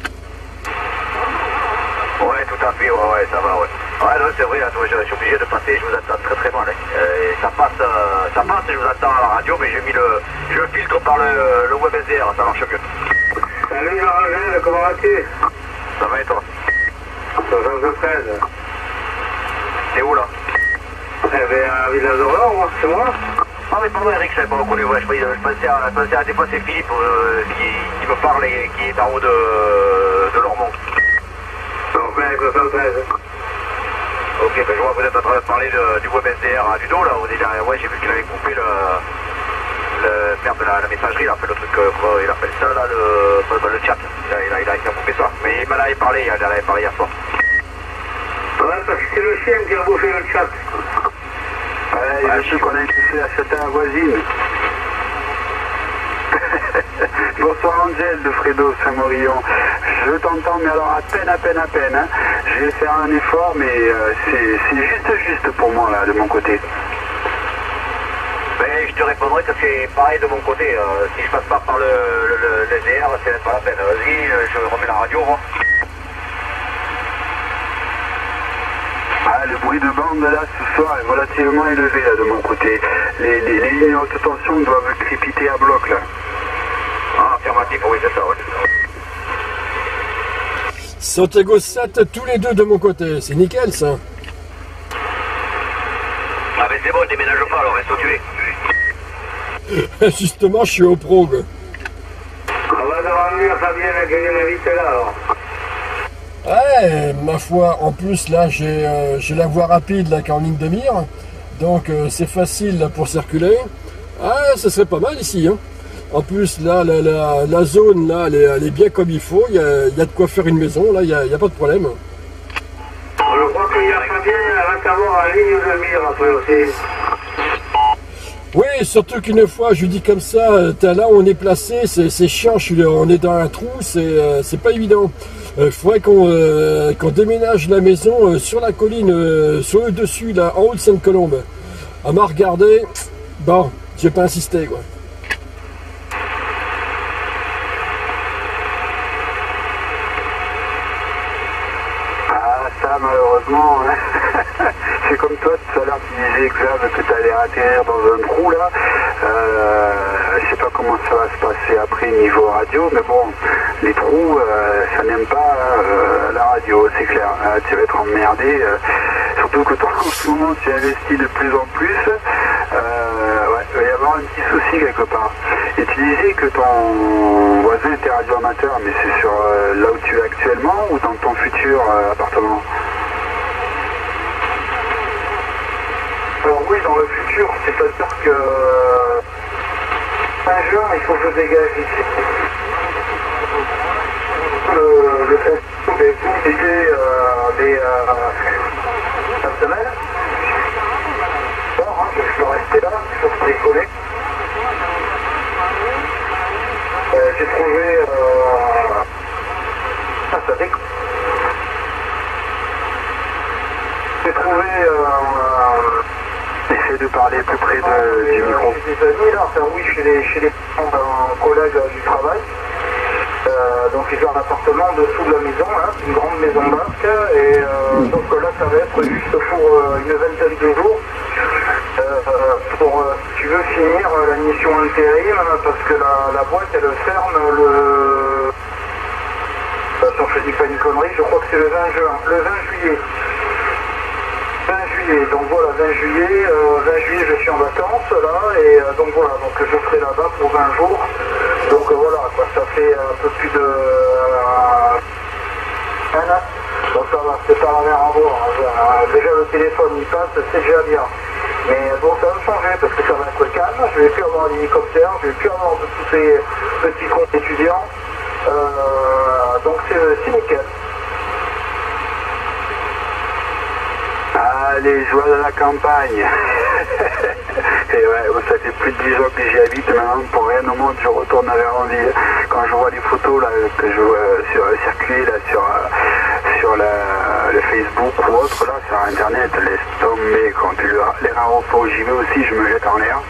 Ouais, tout à fait, ouais, ouais, ça va, ouais. Ouais, non, c'est vrai, là, toi, je, je suis obligé de passer, je vous attends très très mal. Hein. Euh, ça passe, euh, ça passe, je vous attends à la radio, mais j'ai mis le, je filtre par le, le web S D R, ça marche mieux. Salut, Angèle, comment vas-tu? Ça va et toi? soixante-treize. T'es où là? Eh bien, à Villaz-Orlans, c'est moi. Ah mais pardon Eric, je l'avais pas reconnu, ouais, je, je, pensais à, je pensais à des fois c'est Philippe euh, qui, qui me parle et qui est en haut de, de Lormont. Donc, ben, soixante-treize. Ok, ben je vois que vous êtes en train de parler de, du web S D R à Ludo là, où déjà, ouais j'ai vu qu'il avait coupé le, le merde de la, la messagerie, là, fait le truc, euh, comment il appelle ça là, le, le, le chat, il a, il, a, il, a, il a coupé ça, mais il m'en avait parlé, il en avait parlé hier soir. Ouais, parce que c'est le chien qui a bouffé le chat. Ouais, il y a ceux qu'on a écouté à cette voisine. Bonsoir Angèle de Fredo Saint-Morillon. Je t'entends, mais alors à peine, à peine, à peine. Hein. Je vais faire un effort, mais euh, c'est juste, juste pour moi, là, de mon côté. Mais je te répondrai que c'est pareil de mon côté. Euh, si je passe pas par le, le, le, le S D R, c'est pas la peine. Vas-y, je remets la radio, moi. Ah, le bruit de bande là ce soir est relativement élevé là de mon côté. Les, les, les lignes haute tension doivent crépiter à bloc là. Ah, affirmatif, oui, c'est ça, oui. Santiago sept, tous les deux de mon côté, c'est nickel ça. Ah mais c'est bon, déménage pas alors, reste où tu es. Justement, je suis au prog. On va devoir venir, Fabienne, gagner ma vite là alors. Ouais, ma foi, en plus là j'ai euh, j'ai la voie rapide là qui est en ligne de mire, donc euh, c'est facile là, pour circuler. Ah, ça serait pas mal ici. Hein. En plus là, la, la, la zone là, elle est, elle est bien comme il faut, il y a, il y a de quoi faire une maison, là, il n'y a, a pas de problème. Je crois qu'il y a Fabienne, elle va savoir en ligne de mire après aussi. Oui, surtout qu'une fois, je lui dis comme ça, t'es là où on est placé, c'est chiant, je suis, on est dans un trou, c'est euh, pas évident. Il euh, faudrait qu'on euh, qu'on déménage la maison euh, sur la colline, euh, sur le dessus, là, en haut de Sainte-Colombe. À m'a regardé, bon, j'ai pas insisté, quoi. Ah, ça, malheureusement, hein. C'est comme toi tout à l'heure, tu disais, Xav, que tu allais atterrir dans un trou, là. Euh, je sais pas comment ça va se passer après niveau radio, mais bon, les trous, euh, ça n'aime pas euh, la radio, c'est clair. Hein, tu vas être emmerdé, euh, surtout que toi, en ce moment, tu investis de plus en plus. Euh, ouais, il va y avoir un petit souci quelque part. Et tu disais que ton voisin était radioamateur, mais c'est sur euh, là où tu es actuellement ou dans ton futur euh, appartement? Alors oui, dans le futur, c'est-à-dire que un jour, il faut que je dégage ici. Le, le festival des coups d'été euh, des euh, cette semaine. Bon, hein, je peux rester là, il faut se décoller. Euh, J'ai trouvé... Euh... Ah, ça décolle. J'ai trouvé... Euh... Essaye de parler plus près de, du micro. J'ai des amis là, enfin oui, chez les, chez les d'un collègue du travail. Euh, donc ils ont un appartement dessous de la maison, hein, une grande maison basque. Et euh, donc là, ça va être juste pour euh, une vingtaine de jours. Euh, pour, euh, si tu veux, finir la mission intérim, parce que la, la boîte, elle ferme le... Attends, je dis pas une connerie, je crois que c'est le vingt juin, le vingt juillet. vingt juillet, donc voilà, vingt juillet, euh, vingt juillet je suis en vacances là, et euh, donc voilà, donc je serai là-bas pour vingt jours, donc euh, voilà, quoi, ça fait un peu plus de euh, un an, donc ça va, c'est pas la mer à boire, hein. Déjà le téléphone il passe, c'est déjà bien, mais bon ça va me changer parce que ça va être calme, je vais plus avoir l'hélicoptère, je vais plus avoir de tous ces petits comptes étudiants, euh, donc c'est nickel. Allez, joie de la campagne. Et ouais, ça fait plus de dix ans que j'y habite maintenant, pour rien au monde je retourne vers en ville. Quand je vois les photos là, que je vois sur, circuler là, sur, sur la, le Facebook ou autre, là, sur Internet, laisse tomber. Quand tu le, les rares fois où j'y vais aussi, je me jette en l'air.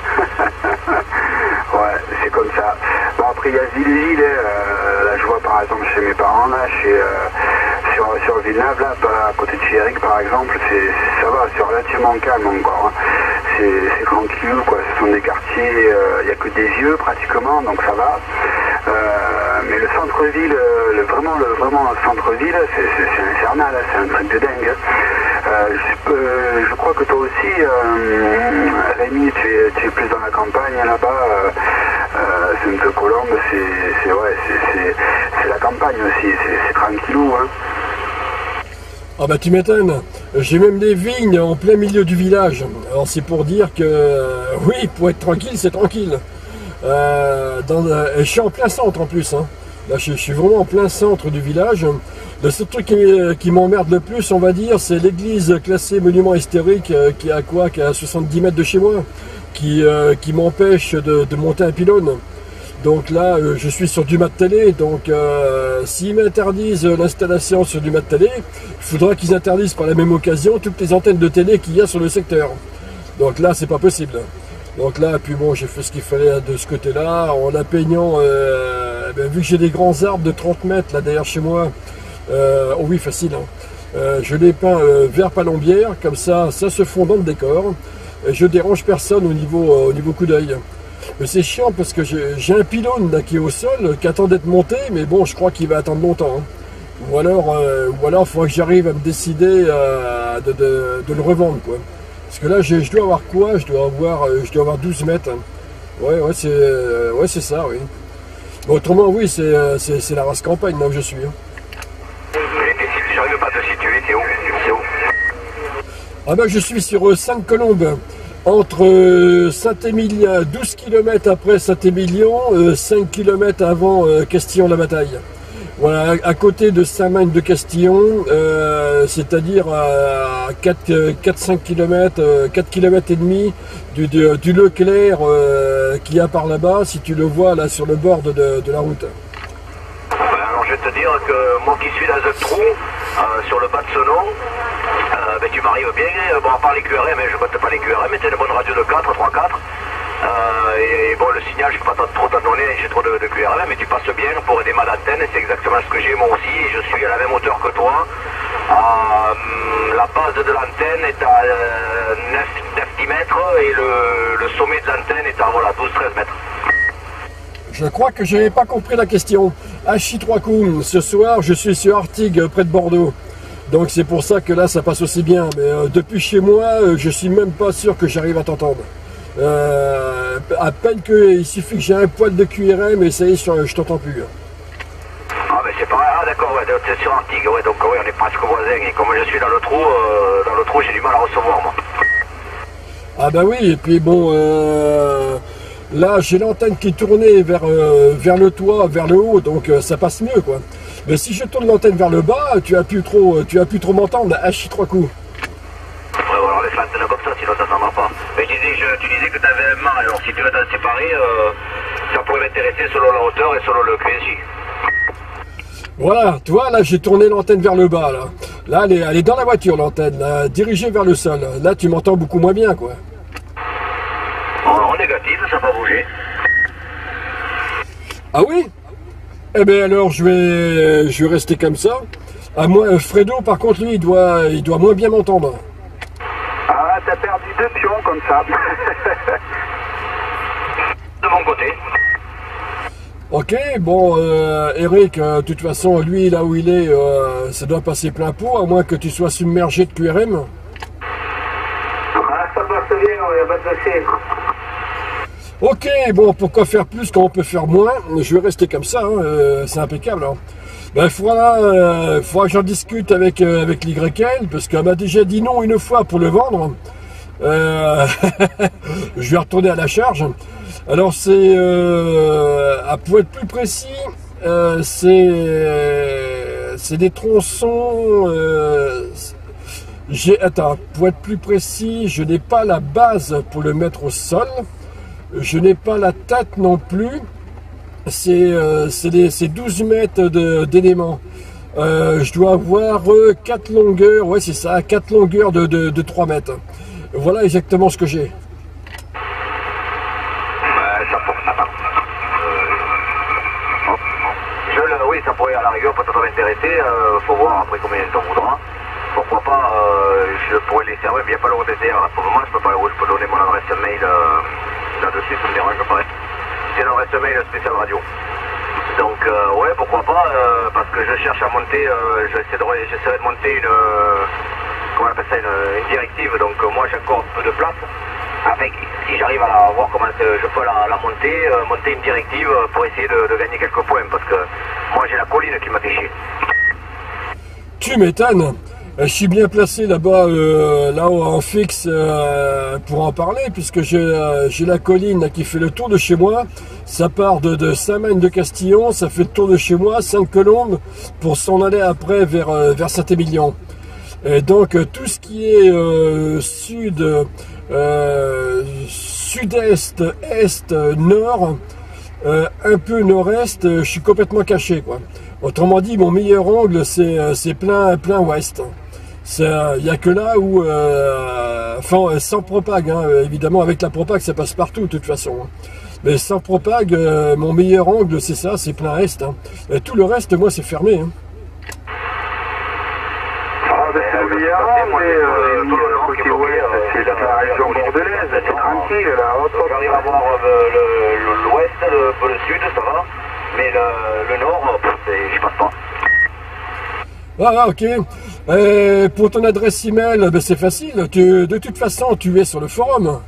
Ouais, c'est comme ça. Bon, après, il y a Ville-Ville, euh, là, je vois par exemple chez mes parents, là, chez, euh, sur, sur Villeneuve, là, à côté de chez Eric, par exemple, c'est, ça va, c'est relativement calme encore. Hein. C'est tranquille, quoi. Ce sont des quartiers, il euh, n'y a que des yeux pratiquement, donc ça va. Euh, mais le centre-ville, le, vraiment, le, vraiment le centre-ville, c'est infernal, c'est un truc de dingue. Euh, je, euh, je crois que toi aussi, euh, Rémi, tu es, tu es plus dans la campagne là-bas. Euh, euh, Sainte-Colombe, c'est ouais, c'est la campagne aussi, c'est tranquillou. Hein. Ah bah tu m'étonnes, j'ai même des vignes en plein milieu du village. Alors c'est pour dire que, euh, oui, pour être tranquille, c'est tranquille. Euh, dans, euh, je suis en plein centre en plus. Hein. Là, je, je suis vraiment en plein centre du village. Le seul truc qui, qui m'emmerde le plus, on va dire, c'est l'église classée monument historique euh, qui est à quoi, qui est à soixante-dix mètres de chez moi, qui, euh, qui m'empêche de, de monter un pylône. Donc là, euh, je suis sur du mat télé, donc euh, s'ils m'interdisent l'installation sur du mat télé, il faudra qu'ils interdisent par la même occasion toutes les antennes de télé qu'il y a sur le secteur. Donc là, c'est pas possible. Donc là, puis bon, j'ai fait ce qu'il fallait de ce côté-là, en la peignant, euh, ben, vu que j'ai des grands arbres de trente mètres là derrière chez moi, euh, oh oui, facile, hein, euh, je les peins euh, vert palombière, comme ça, ça se fond dans le décor, et je dérange personne au niveau, euh, au niveau coup d'œil. Mais c'est chiant parce que j'ai un pylône là qui est au sol, qui attend d'être monté, mais bon, je crois qu'il va attendre longtemps. Hein. Ou alors, euh, ou alors, il faudra que j'arrive à me décider euh, de, de, de le revendre, quoi. Parce que là, je, je dois avoir quoi? Je dois avoir, euh, je dois avoir douze mètres. Hein. Ouais, ouais, c'est, euh, ouais, c'est ça, oui. Bon, autrement, oui, c'est, euh, c'est la race campagne là où je suis. Hein. J'arrive pas à te situer, t'es où? C'est où? Ah ben, je suis sur Sainte-Colombe. Entre euh, Saint-Émilion, douze kilomètres après Saint-Émilion, euh, cinq kilomètres avant euh, Castillon-la-Bataille. Voilà, à, à côté de Saint-Magne de Castillon, euh, c'est-à-dire à quatre cinq kilomètres, euh, quatre kilomètres et demi du, du, du Leclerc euh, qu'il y a par là-bas, si tu le vois là sur le bord de, de la route. Alors je vais te dire que moi qui suis dans un trou, euh, sur le bas de ce nom, Euh, ben, tu m'arrives bien, bon à part les Q R M, mais je ne compte pas les Q R M, mais tu as une bonne radio de quatre, trois quatre, euh, et, et bon le signal je ne peux pas trop t'en donner, j'ai trop de, de Q R M, mais tu passes bien pour des mal d'antenne, c'est exactement ce que j'ai moi aussi, et je suis à la même hauteur que toi, euh, la base de l'antenne est à euh, neuf dix mètres, et le, le sommet de l'antenne est à voilà, douze treize mètres. Je crois que je n'avais pas compris la question. Hachi trois coups, ce soir je suis sur Artigues, près de Bordeaux. Donc c'est pour ça que là ça passe aussi bien. Mais euh, depuis chez moi, euh, je suis même pas sûr que j'arrive à t'entendre. Euh, à peine qu'il suffit que j'ai un poil de Q R M et ça y est, je t'entends plus. Ah ben c'est pas ah d'accord, ouais, t'es sur Antigua, ouais, donc ouais, on est presque voisins et comme je suis dans le trou, euh, dans le trou j'ai du mal à recevoir moi. Ah bah oui, et puis bon, euh, là j'ai l'antenne qui est tournée vers, euh, vers le toit, vers le haut, donc euh, ça passe mieux quoi. Mais si je tourne l'antenne vers le bas, tu as plus trop, tu as plus trop m'entendre, hachi trois coups. Ouais, alors laisse l'antenne comme ça, sinon ça s'en va pas. Mais je disais, je, tu disais que tu avais un mât, alors si tu veux t'en séparer, euh, ça pourrait m'intéresser selon la hauteur et selon le Q S J. Voilà, tu vois, là j'ai tourné l'antenne vers le bas, là. Là, elle est, elle est dans la voiture, l'antenne, dirigée vers le sol. Là, tu m'entends beaucoup moins bien, quoi. En négatif, ça va bouger. Ah oui? Eh bien alors, je vais, je vais rester comme ça. À moi, Fredo, par contre, lui, il doit, il doit moins bien m'entendre. Ah, t'as perdu deux pions comme ça. De mon côté. Ok, bon, euh, Eric, euh, de toute façon, lui, là où il est, euh, ça doit passer plein pot, à moins que tu sois submergé de Q R M. Ah, ça passe bien, il n'y a pas de souci. Ok, bon, pourquoi faire plus quand on peut faire moins? Je vais rester comme ça, hein, euh, c'est impeccable. Hein. Ben, il faudra, euh, faudra que j'en discute avec, euh, avec l'Y L, parce qu'elle m'a déjà dit non une fois pour le vendre. Euh, je vais retourner à la charge. Alors c'est, euh, pour être plus précis, euh, c'est euh, des tronçons... Euh, j'ai, attends, pour être plus précis, je n'ai pas la base pour le mettre au sol. Je n'ai pas la tête non plus. C'est euh, douze mètres d'éléments. Euh, je dois avoir euh, quatre longueurs, ouais c'est ça, quatre longueurs de, de, de trois mètres. Voilà exactement ce que j'ai. Ça pourrait à la rigueur peut-être m'intéresser, euh, faut voir après combien de temps voudra. Pourquoi pas, euh, je pourrais les servir, il n'y a pas le web S D R pour le moment, je peux pas, je peux donner mon adresse mail euh, là-dessus, ça me dérange pas. C'est l'adresse mail spéciale radio. Donc euh, ouais, pourquoi pas, euh, parce que je cherche à monter, euh, j'essaierai j'essaierai de monter une, euh, comment on appelle ça, une, une directive, donc euh, moi j'ai encore un peu de place. Avec, si j'arrive à voir comment je peux la, la monter, euh, monter une directive pour essayer de, de gagner quelques points, parce que moi j'ai la colline qui m'a déchiré. Tu m'étonnes. Je suis bien placé là-bas, euh, là en fixe euh, pour en parler, puisque j'ai euh, j'ai la colline là, qui fait le tour de chez moi. Ça part de, de Saint-Maine-de-Castillon, ça fait le tour de chez moi, Sainte-Colombe, pour s'en aller après vers, euh, vers Saint-Émilion. Et donc euh, tout ce qui est euh, sud, euh, sud-est, est, nord, euh, un peu nord-est, je suis complètement caché, quoi. Autrement dit, mon meilleur angle, c'est c'est plein plein ouest. Il n'y a que là où, euh, enfin, sans propague, hein, évidemment, avec la propague, ça passe partout, de toute façon. Hein. Mais sans propague, euh, mon meilleur angle, c'est ça, c'est plein est. Hein. Et tout le reste, moi, c'est fermé. Hein. Ah, ben, c'est le meilleur angle, mais euh, le côté ouest, c'est la région bordelaise, c'est tranquille, là. J'arrive à voir euh, l'ouest, le, le, le sud, ça va, mais le, le nord, je passe pas. Ah, ok. Et pour ton adresse email, ben c'est facile. Tu, de toute façon, tu es sur le forum. Euh,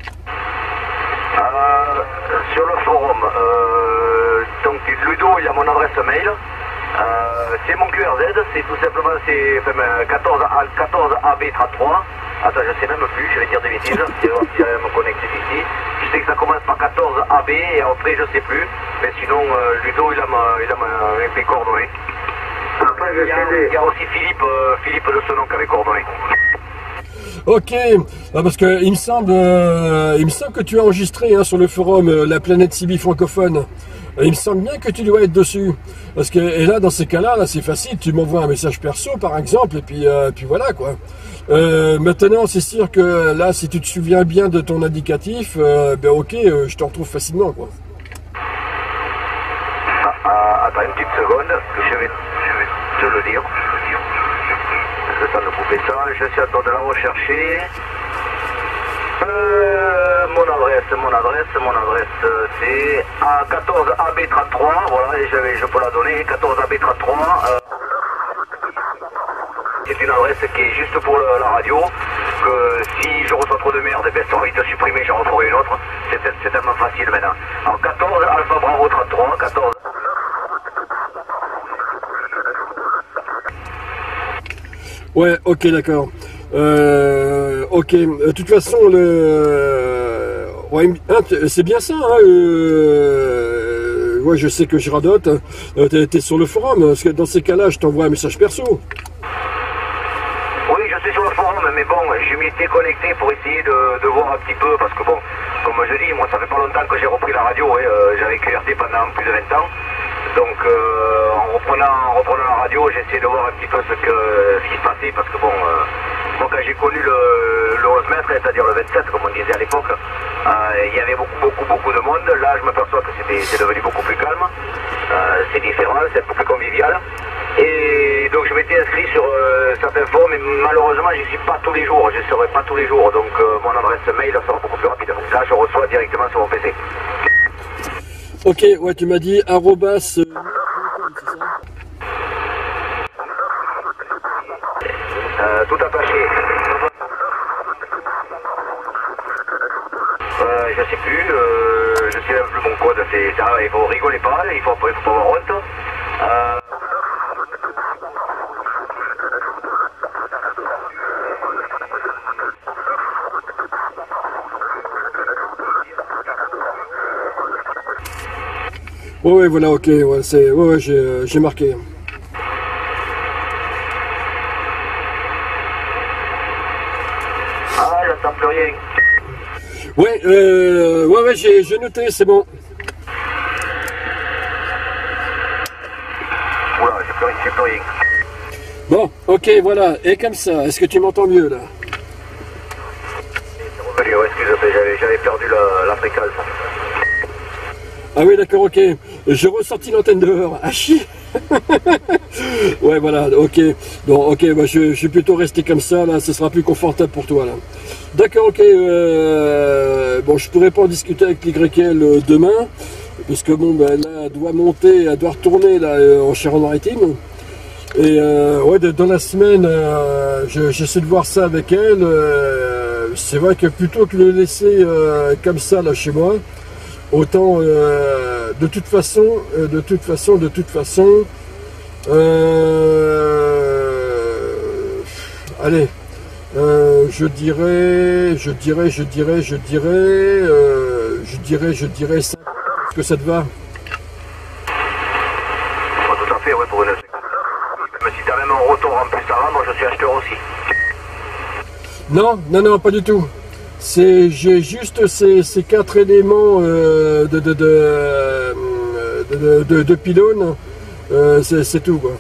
sur le forum, euh, donc Ludo, il a mon adresse mail. Euh, c'est mon Q R Z, c'est tout simplement c'est quatorze A B trente-trois. Attends, je sais même plus, je vais dire des bêtises. Je vais voir si elle me connecte ici. Je sais que ça commence par quatorze A B et après je sais plus. Mais sinon, euh, Ludo, il a, ma, il a ma, mes coordonnées. Après, il, y a, il y a aussi Philippe, euh, Philippe de Senon qui avait coordonné. Ok, ah, parce que il me semble, euh, il me semble que tu as enregistré hein, sur le forum euh, la planète Sibi francophone. Et il me semble bien que tu dois être dessus. Parce que et là, dans ces cas-là, là, c'est facile. Tu m'envoies un message perso, par exemple, et puis, euh, puis voilà quoi. Euh, maintenant, c'est sûr que là, si tu te souviens bien de ton indicatif, euh, ben ok, euh, je te retrouve facilement quoi. Ah, ah, attends une petite seconde, je vais, je vais te le dire. Le temps de couper ça, je suis en train de la rechercher. Euh, mon adresse, mon adresse, mon adresse, c'est A quatorze A B trente-trois, voilà, et je, vais, je peux la donner, quatorze A B trente-trois. Euh, c'est une adresse qui est juste pour le, la radio, que si je reçois trop de merde, eh bien, ça va vite supprimer, j'en retrouverai une autre. C'est tellement facile maintenant. Alors quatorze Alpha Bravo trente-trois, quatorze. Ouais, ok, d'accord. Euh, ok, de toute façon, le, ouais, hein, c'est bien ça. Hein, euh, ouais, je sais que je radote. Euh, T'es es sur le forum. Parce que dans ces cas-là, je t'envoie un message perso. Oui, je suis sur le forum, mais bon, je m'y étais connecté pour essayer de, de voir un petit peu, parce que bon, comme je dis, moi, ça fait pas longtemps que j'ai repris la radio. Hein, euh, J'avais Q R T pendant plus de vingt ans. Donc euh, en, reprenant, en reprenant la radio, j'ai essayé de voir un petit peu ce, que, ce qui se passait, parce que bon, euh, moi quand j'ai connu le, le onze mètres, c'est-à-dire le vingt-sept, comme on disait à l'époque, euh, il y avait beaucoup, beaucoup, beaucoup de monde. Là, je m'aperçois que c'est devenu beaucoup plus calme, euh, c'est différent, c'est beaucoup plus convivial. Et donc je m'étais inscrit sur euh, certains forums, mais malheureusement, je n'y suis pas tous les jours, je ne serai pas tous les jours, donc euh, mon adresse mail sera beaucoup plus rapide. Là, je reçois directement sur mon P C. Ok, ouais, tu m'as dit arrobas. Euh, c'est ça ? Euh, tout attaché. Euh, je sais plus, euh, je sais même plus mon code, c'est ça, il faut rigoler pas, il faut, il faut pas avoir honte. Euh... Ouais, ouais, voilà, ok, ouais, c'est, ouais, ouais, j'ai marqué. Ah, j'entends plus rien. Ouais, euh, ouais, ouais, j'ai noté, c'est bon. Voilà, j'ai plus, c'est plus rien. Bon, ok, voilà. Et comme ça, est-ce que tu m'entends mieux là? Revenu, ouais, excusez-moi, j'avais, j'avais perdu la, la fréquence. Ah oui, d'accord, ok. Je ressortis l'antenne dehors. Ah chi. Ouais, voilà, ok. Bon, ok, bah, je, je suis plutôt resté comme ça, là, ce sera plus confortable pour toi, là. D'accord, ok. Euh, bon, je pourrais pas en discuter avec l'Y L euh, demain, parce que bon, ben là, elle doit monter, elle doit retourner là euh, en Charente-Maritime. Et euh, ouais, de, dans la semaine, euh, j'essaie de voir ça avec elle. Euh, C'est vrai que plutôt que de le laisser euh, comme ça, là, chez moi, autant, euh, de toute façon, euh, de toute façon, de toute façon, euh, allez, euh, je dirais, je dirais, je dirais, je dirais, euh, je dirais, je dirais ça. Est-ce que ça te va? Ouais, tout à fait, ouais, pour une... Mais si t'as même un retour en plus avant, moi je suis acheteur aussi. Non, non, non, pas du tout. C'est, j'ai juste ces, ces quatre éléments euh, de, de, de, euh, de, de, de pylône, euh, c'est tout quoi.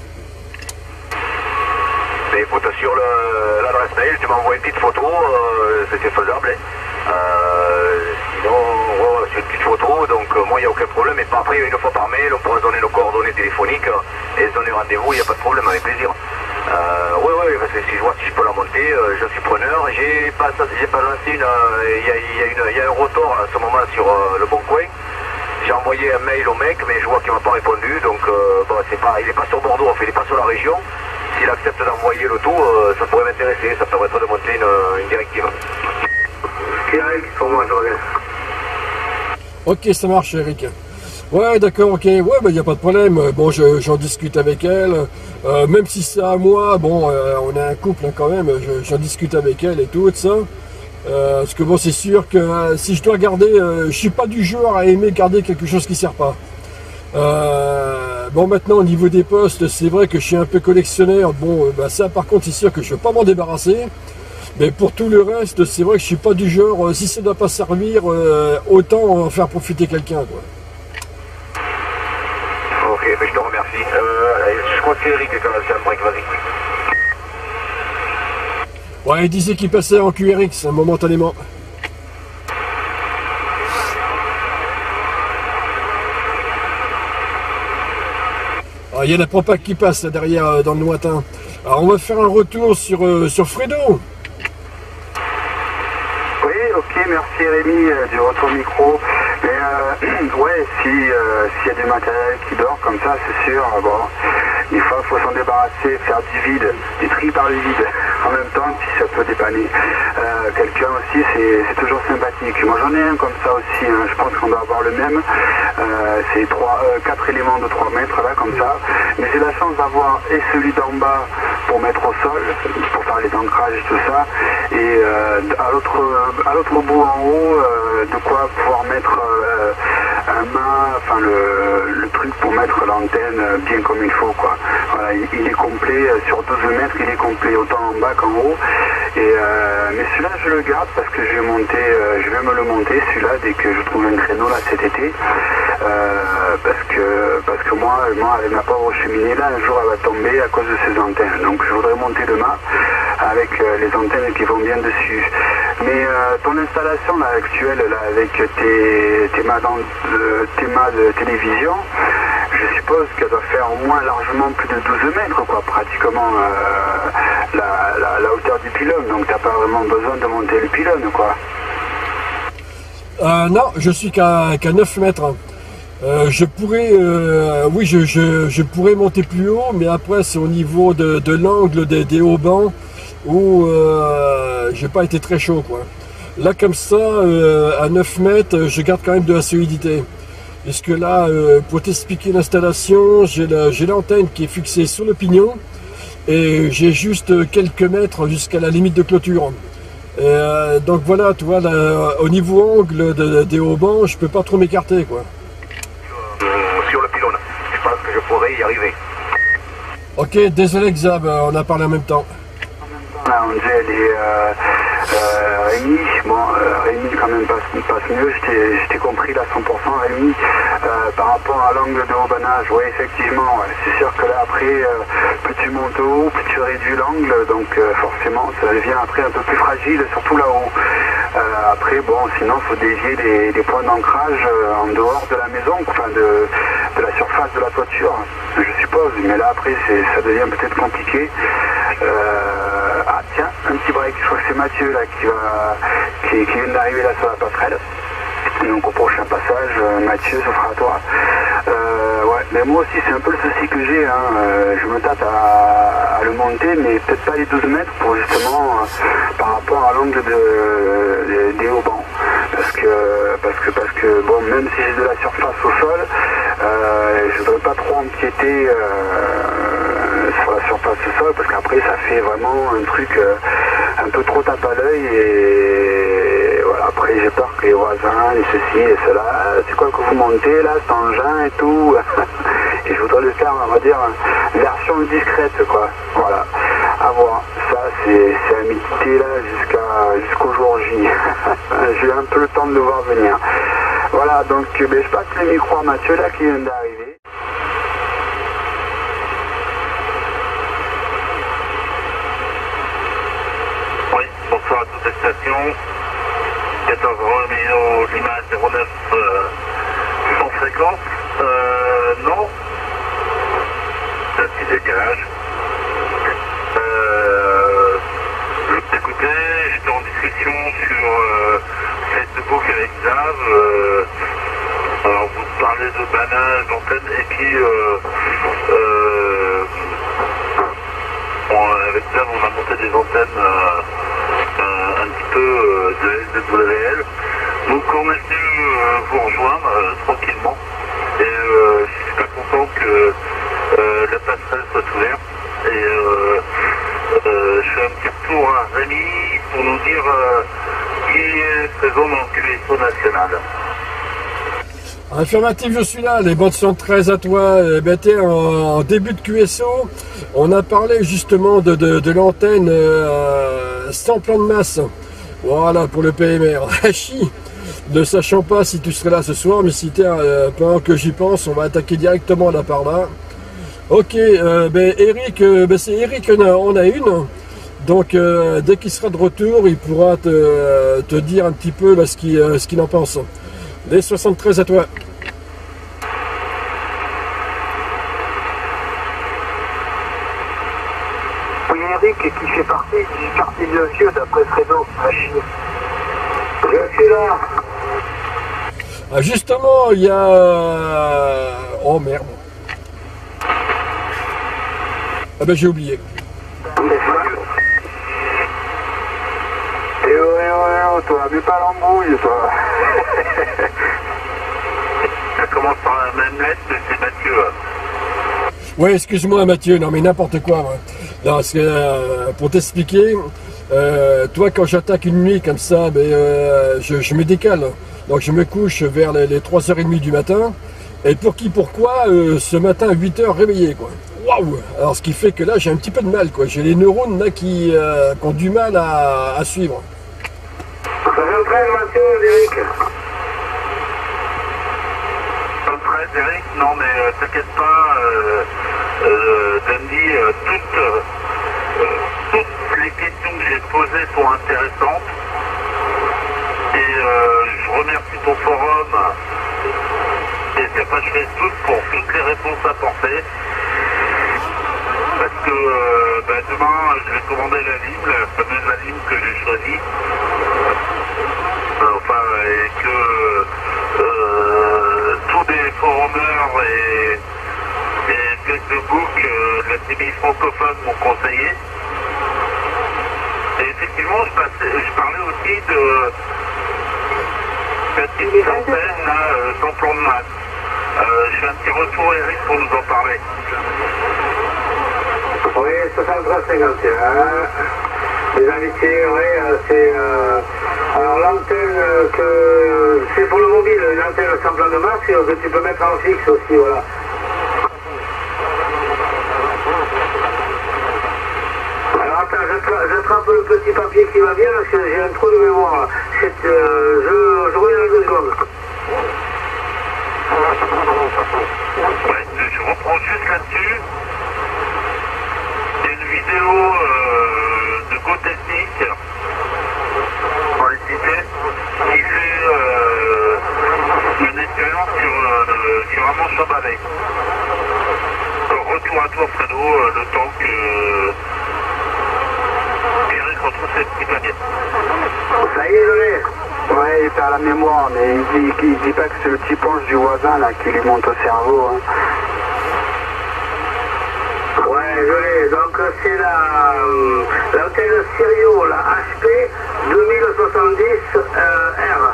Mais écoute, sur le- l'adresse mail, tu m'envoies une petite photo, euh, c'était faisable. Hein. Euh, sinon, ouais, c'est une petite photo, donc euh, moi il n'y a aucun problème. Et pas après, une fois par mail, on pourra se donner nos coordonnées téléphoniques euh, et se donner rendez-vous, il n'y a pas de problème, avec plaisir. Euh, oui, oui, parce que si je vois si je peux la monter, euh, je suis preneur. J'ai pas, j'ai pas lancé une, il y, a, y, a une, y a un retour à ce moment sur euh, le Bon Coin. J'ai envoyé un mail au mec, mais je vois qu'il m'a pas répondu, donc euh, bon, c'est pas, il est pas sur Bordeaux, en fait, il est pas sur la région. S'il accepte d'envoyer le tout, euh, ça pourrait m'intéresser, ça permettrait de monter une, une directive. Eric, pour moi, je reviens. Ok, ça marche, Eric. Ouais, d'accord, ok. Ouais, bah, y a pas de problème. Bon, je- j'en discute avec elle. Euh, même si c'est à moi, bon, euh, on est un couple hein, quand même. je- J'en discute avec elle et tout, ça. Euh, parce que bon, c'est sûr que euh, si je dois garder, euh, je suis pas du genre à aimer garder quelque chose qui sert pas. Euh, bon, maintenant, au niveau des postes, c'est vrai que je suis un peu collectionneur. Bon, euh, bah, ça, par contre, c'est sûr que je ne vais pas m'en débarrasser. Mais pour tout le reste, c'est vrai que je suis pas du genre, euh, si ça ne doit pas servir, euh, autant en faire profiter quelqu'un, quoi. Ok, mais je te remercie. Euh, je crois que c'est Eric qui a fait un break, vas-y. Ouais, il disait qu'il passait en Q R X, hein, momentanément. Ah, il y a la propague qui passe là, derrière, euh, dans le lointain. Alors, on va faire un retour sur, euh, sur Fredo. Oui, ok, merci Rémi euh, du retour micro. Mais euh, ouais, si euh, s'il y a du matériel qui dort comme ça, c'est sûr, euh, bon, il faut, faut s'en débarrasser, faire du vide, du tri par le vide. En même temps, si ça peut dépanner euh, quelqu'un aussi, c'est c'est toujours sympathique. Moi j'en ai un comme ça aussi, hein, je pense qu'on doit avoir le même. Euh, c'est trois, euh, quatre éléments de trois mètres là, comme ça. Mais j'ai la chance d'avoir et celui d'en bas pour mettre au sol, pour faire les ancrages et tout ça. Et euh, à l'autre à l'autre bout en haut, euh, de quoi pouvoir mettre euh, un mât, enfin le, le truc pour mettre l'antenne bien comme il faut, quoi. Voilà, il, il est complet, euh, sur douze mètres, il est complet autant en bas qu'en haut. Et euh, mais celui-là je le garde parce que je vais monter, euh, je vais me le monter celui-là dès que je trouve un créneau là cet été. Euh, parce que parce que moi, moi avec ma pauvre cheminée là, un jour elle va tomber à cause de ces antennes. Donc je voudrais monter le mât avec euh, les antennes qui vont bien dessus. Mais euh, ton installation là, actuelle là, avec tes, tes, mâts dans, euh, tes mâts de télévision, je suppose qu'elle doit faire au moins largement plus de douze mètres, quoi, pratiquement euh, la, la, la hauteur du pylône. Donc t'as pas vraiment besoin de monter le pylône, quoi. Euh, non, je suis qu'à qu'à neuf mètres. Euh, je pourrais, euh, oui, je, je, je pourrais monter plus haut, mais après c'est au niveau de, de l'angle des, des haubans où euh, j'ai pas été très chaud, quoi. Là comme ça, euh, à neuf mètres, je garde quand même de la solidité. Puisque là, euh, pour t'expliquer l'installation, j'ai la, j'ai l'antenne qui est fixée sur le pignon et j'ai juste quelques mètres jusqu'à la limite de clôture. Et euh, donc voilà, tu vois, là, au niveau angle de, de, des haubans, je peux pas trop m'écarter, quoi. Sur le pylône, je pense que je pourrais y arriver. Ok, désolé Xab, on a parlé en même temps. Là, Angel, et euh, Euh, Rémi, bon, euh, Rémi quand même passe, passe mieux, je t'ai compris là cent pour cent Rémi. Euh, par rapport à l'angle de haubanage, oui effectivement, ouais. C'est sûr que là après, euh, plus tu montes au haut, plus tu réduis l'angle, donc euh, forcément ça devient après un peu plus fragile, surtout là-haut. Euh, après bon, sinon il faut dévier les, les points d'ancrage euh, en dehors de la maison, enfin de, de la surface de la toiture, je suppose, mais là après ça devient peut-être compliqué. Euh, ah tiens, un petit break, je crois que c'est Mathieu là qui, va, qui, qui vient d'arriver là sur la passerelle. Donc au prochain passage, euh, Mathieu, ce sera à toi. Euh, ouais, mais moi aussi c'est un peu le souci que j'ai, hein. euh, je me tâte à, à le monter, mais peut-être pas les douze mètres pour justement euh, par rapport à l'angle de, de, des haubans. Parce que, parce que, parce que, bon, même si j'ai de la surface au sol, euh, je ne voudrais pas trop empiéter euh, sur la surface au sol, parce qu'après ça fait vraiment un truc euh, un peu trop tape à l'œil et voilà, après j'ai peur que les voisins, les ceci et cela, c'est quoi que vous montez là, cet engin et tout, et je voudrais le faire, on va dire, version discrète quoi, voilà, à voir, ça c'est à méditer là jusqu'à jusqu'au jour J, j'ai eu un peu le temps de le voir venir, voilà, donc ben, je passe le micro à Mathieu là qui vient d'arriver. Bonsoir à toutes les stations, quatorze Romeo Lima zéro neuf euh, sans fréquence, euh, non, c'est un petit décalage. Euh, je t'écoutais, j'étais en discussion sur euh, Facebook avec Xav, euh, alors vous parlez de banage, d'antenne, et puis euh, euh, bon, avec Xav on a monté des antennes euh, Euh, un petit peu euh, de S W L. Donc on a dû euh, vous rejoindre euh, tranquillement et euh, je suis pas content que euh, la passerelle soit ouverte et euh, euh, je fais un petit tour à Rémi pour nous dire euh, qui est présent dans le Q S O national. Affirmatif, je suis là, les bonnes soixante-treize à toi. Eh bien, t'es en, en début de Q S O, on a parlé justement de, de, de l'antenne euh, sans plan de masse. Voilà, pour le P M R. Hachi, ne sachant pas si tu serais là ce soir, mais si t'es, euh, pendant que j'y pense, on va attaquer directement là par là. Ok, euh, ben Eric, euh, ben c'est Eric, on a, on a une. Donc, euh, dès qu'il sera de retour, il pourra te, te dire un petit peu là, ce qu'il euh, ce qu'il en pense. Les soixante-treize à toi. Oui, Eric qui fait partie du quartier de Vieux d'après Fredo, à Chine. Je suis là. Ah, justement, il y a... Oh merde. Ah ben j'ai oublié. Eh oh, eh oh, eh oh, toi, mais pas l'embrouille, toi. Ça commence par la même lettre, mais c'est Mathieu. Ouais, excuse-moi Mathieu, non mais n'importe quoi. Moi. Non, parce que, euh, pour t'expliquer, euh, toi quand j'attaque une nuit comme ça, ben, euh, je, je me décale. Donc je me couche vers les, les trois heures trente du matin. Et pour qui, pourquoi, euh, ce matin à huit heures réveillé quoi. Waouh! Alors ce qui fait que là j'ai un petit peu de mal quoi. J'ai les neurones là qui, euh, qui ont du mal à, à suivre. Ça fait très Mathieu, Eric. Très Eric, non mais euh, t'inquiète pas, euh, euh, Dandy, euh, toutes, euh, toutes les questions que j'ai posées sont intéressantes et euh, je remercie ton forum et c'est pas je fais tout pour toutes les réponses apportées parce que euh, ben, demain je vais commander la lime, la fameuse lime que j'ai choisie, enfin et que euh, tous les forumers et, et Facebook euh, de la T V francophone m'ont conseillé. Et effectivement, je, passais, je parlais aussi de cette petite antenne là, euh, sans plan de masse. Euh, je fais un petit retour, Eric, pour nous en parler. Oui, soixante-trois cinquante et un. Les amitiés, oui, euh, c'est... Euh, alors l'antenne euh, que... C'est pour le mobile, une antenne sans plan de masse que tu peux mettre en fixe aussi, voilà. Alors attends, je j'attrape le petit papier qui va bien parce que j'ai un trou de mémoire. Euh, je, je reviens dans deux secondes. Ouais, je reprends juste là-dessus. Il y a une vidéo euh, de Go Technique, on les citait, qui fait euh, une expérience sur, euh, sur un manche à balai. Retour à toi, Fredo, euh, le temps que Eric retrouve cette petite baguette. Ça y est, je l'ai. Ouais, il perd la mémoire, mais il dit, il dit pas que c'est le petit penche du voisin là qui lui monte au cerveau. Hein. Ouais, je l'ai. Donc c'est la l'antenne Sirio, la H P deux mille soixante-dix euh, R.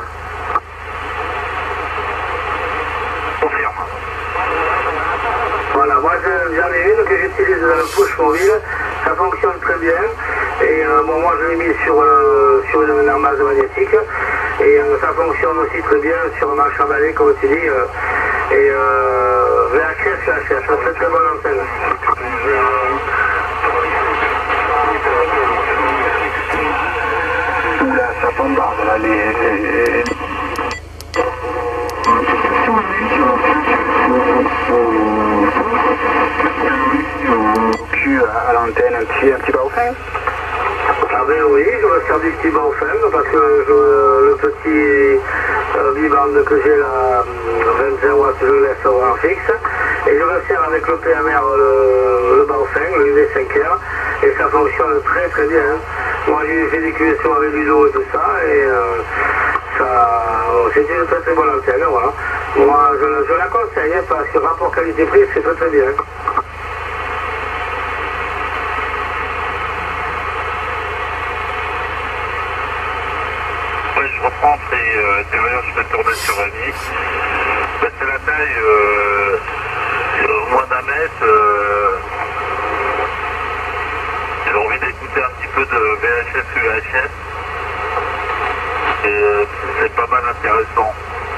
Confirme. Voilà, moi j'en ai une que j'utilise dans le push mobile, ça fonctionne très bien. Et euh, bon, moi je l'ai mis sur, euh, sur une armase magnétique et euh, ça fonctionne aussi très bien sur un marche à balai comme tu dis. Euh, et euh, V H S, V H S, ça fait très bonne antenne. Oula, ça bombarde là, les... les... Au cul à l'antenne, un petit, un petit baufin. Ah ben oui, je vais faire du petit baufin parce que je, le petit euh, bibande que j'ai là, vingt-cinq watts, je le laisse en fixe. Et je le sers avec le P M R, le, le baufin, le U V cinq R, et ça fonctionne très très bien. Moi j'ai fait des Q S O avec du dos et tout ça, et euh, ça, c'est une très très bonne antenne, voilà. Moi je, je la conseille parce que rapport qualité-prix c'est très très bien. Je reprends tes euh, d'ailleurs je vais tourner sur Annie. Ben, c'est la taille euh, au moins d'un mètre. Euh, j'ai envie d'écouter un petit peu de V H S U H S. Et euh, c'est pas mal intéressant.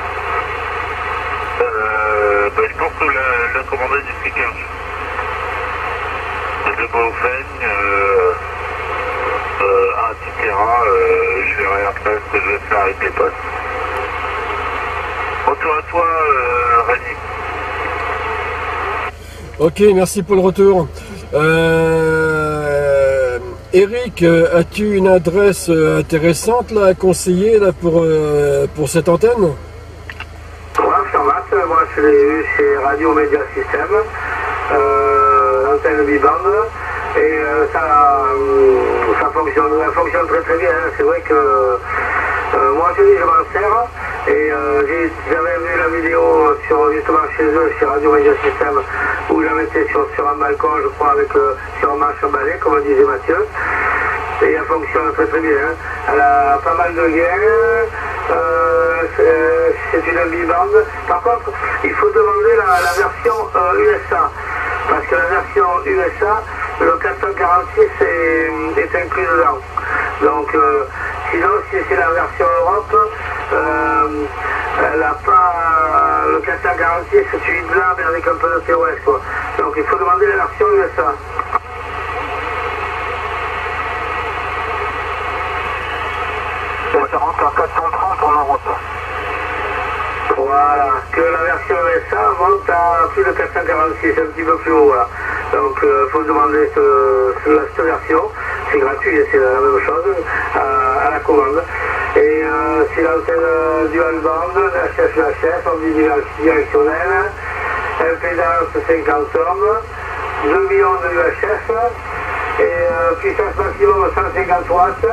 Euh, ben, je pense que la, la commandée du speaker de Baofeng euh, euh, à un petit terrain, euh, je verrai après ce que je vais faire avec les potes. Retour à toi, euh, Rémi. Ok, merci pour le retour. Euh, Eric, as-tu une adresse intéressante là, à conseiller là, pour, euh, pour cette antenne? Voilà, Fermat, moi je l'ai eu chez Radio Media System, euh, l'antenne bibande, et euh, ça, euh, ça fonctionne, ça fonctionne très très bien. Hein. C'est vrai que euh, moi je dis je m'en sers, et euh, j'avais vu la vidéo sur, justement chez eux, chez Radio Media System, où ils la mettaient sur, sur un balcon, je crois, avec euh, sur un marche à balai, comme disait Mathieu. Et elle fonctionne très très bien. Hein. Elle a pas mal de gains. Euh, c'est une bibande. Par contre, il faut demander la, la version euh, U S A. Parce que la version U S A, le quatre cent quarante-six est, est inclus dedans. Donc, euh, sinon, si c'est la version Europe, euh, elle n'a pas le quatre cent quarante-six, tu de là, mais avec un peu de T O S, quoi. Donc, il faut demander la version U S A. Ça rentre à quatre cent trente en Europe. Voilà, que la version U S A monte à plus de quatre cent quarante-six, un petit peu plus haut, voilà. Donc il euh, faut demander ce, ce, cette version, c'est gratuit, c'est la même chose, à, à la commande. Et euh, c'est l'antenne dual band, H F H F, omnidirectionnel, impédance cinquante ohms, deux millions de U H F, et euh, puissance maximum cent cinquante watts.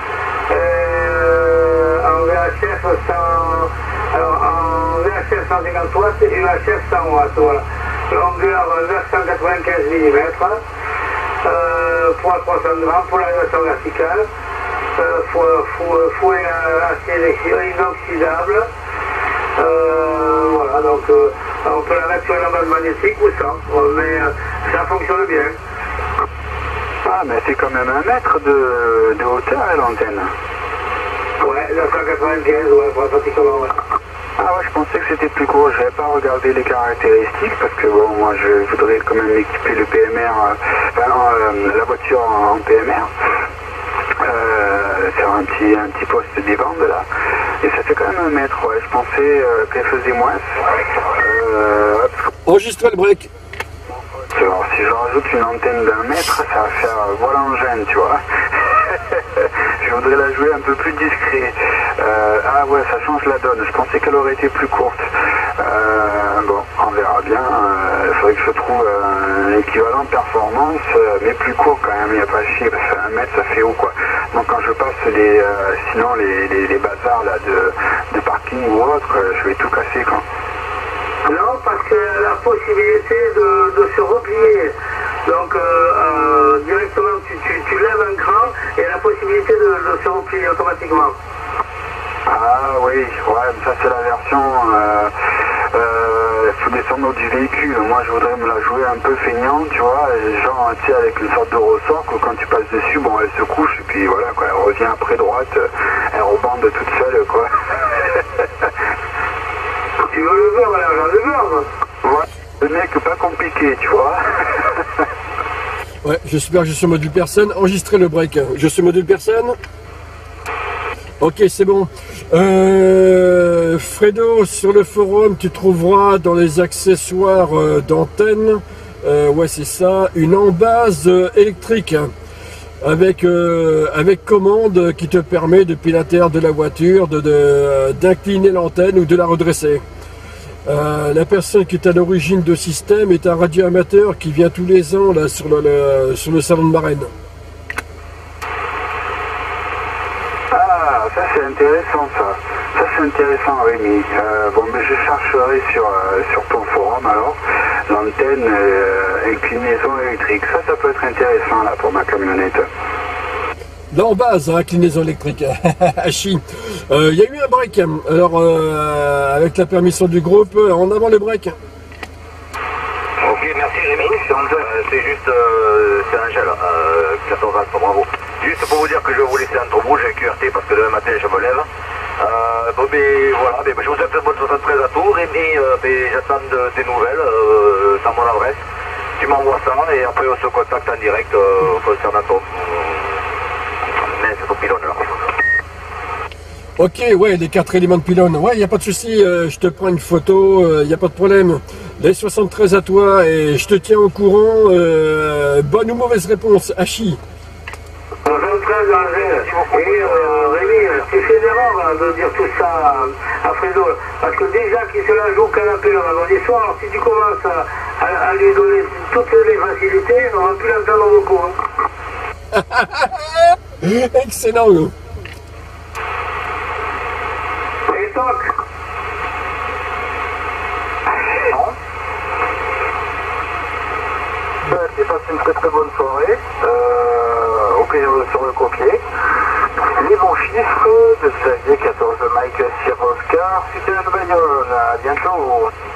Euh, en V H F cent, alors en V H F cent cinquante watts et U H F cent watts, voilà. Longueur neuf cent quatre-vingt-quinze millimètres, euh, poids trois cents grammes pour l'animation verticale, euh, fouet acier inoxydable, euh, voilà, donc euh, on peut la mettre sur une base magnétique ou sans, mais euh, ça fonctionne bien. Ah, mais c'est quand même un mètre de, de hauteur à l'antenne. Ouais, neuf cent quatre-vingt-quinze, ouais, pratiquement, ouais. Ah ouais, je pensais que c'était plus court. Je n'avais pas regardé les caractéristiques parce que bon, moi je voudrais quand même équiper le P M R, euh, enfin, euh, la voiture en, en P M R. Euh, sur un petit, un petit poste bivande là. Et ça fait quand même un mètre, ouais. Je pensais euh, qu'elle faisait moins. Euh, Enregistrez le break. Alors, si je rajoute une antenne d'un mètre, ça va faire voilà en gêne, tu vois. Je voudrais la jouer un peu plus discret. Euh, ah ouais, ça change la donne. Je pensais qu'elle aurait été plus courte. Euh, bon, on verra bien. Il euh, faudrait que je trouve euh, un équivalent de performance, euh, mais plus court quand même. Il n'y a pas à chier, parce qu'un mètre, ça fait haut, quoi. Donc quand je passe les, euh, sinon les, les, les bazars là, de, de parking ou autre, euh, je vais tout casser, quoi. Non, parce que la possibilité de, de se replier. Donc euh, euh, directement tu, tu, tu lèves un cran et la possibilité de, de se replier automatiquement. Ah oui, ouais, mais ça c'est la version, euh, euh, faut descendre du véhicule. Moi je voudrais me la jouer un peu feignant, tu vois, genre tu sais avec une sorte de ressort que quand tu passes dessus, bon elle se couche et puis voilà quoi, elle revient après droite, elle rebande toute seule quoi. Tu veux le voir, alors j'en ai voir. Ouais, le mec pas compliqué, tu vois. Ouais, j'espère que je suis module personne. Enregistrez le break. Je suis module personne. Ok, c'est bon. Euh, Fredo, sur le forum, tu trouveras dans les accessoires euh, d'antenne, euh, ouais c'est ça, une embase euh, électrique avec, euh, avec commande qui te permet depuis l'intérieur de la voiture de, de, d'incliner l'antenne ou de la redresser. Euh, la personne qui est à l'origine de ce système est un radioamateur qui vient tous les ans là, sur, le, le, sur le salon de Marraine. Ah, ça c'est intéressant ça. Ça c'est intéressant Rémi. Euh, bon mais je chercherai sur, euh, sur ton forum alors l'antenne euh, inclinaison électrique. Ça ça peut être intéressant là pour ma camionnette. Là en base, hein, inclinaison électrique. Hachi. Il euh, y a eu un break. Alors euh, avec la permission du groupe, en avant le break. Ok, merci Rémi. Euh, c'est juste, euh, c'est Angèle, euh, quatorze ans, bravo. Juste pour vous dire que je vais vous laisser entre vous, j'ai un Q R T parce que demain matin je me lève. Euh, bon, ben voilà, ben, je vous souhaite une bonne soixante-treize à tours et ben, euh, ben, j'attends de tes nouvelles, euh, dans mon adresse. Tu m'envoies ça et après on se contacte en direct euh, concernant ton, ton pylône là. Ok, ouais, les quatre éléments de pylône. Ouais, il n'y a pas de souci, euh, je te prends une photo, il euh, n'y a pas de problème. Les soixante-treize à toi et je te tiens au courant. Euh, bonne ou mauvaise réponse, Hachi. soixante-treize, Angèle. Et euh, Rémi, tu fais l'erreur de dire tout ça à, à Fredo. Parce que déjà qu'il se la joue au canapé le vendredi soir, alors si tu commences à, à, à lui donner toutes les facilités, on va plus l'entendre beaucoup. Hein. Excellent, nous. Et toc. J'ai passé une très très bonne soirée, euh, au plaisir de se recopier. Les bons chiffres de Xavier quatorze Mike Sierra Oscar, c'était la nouvelle, à bientôt.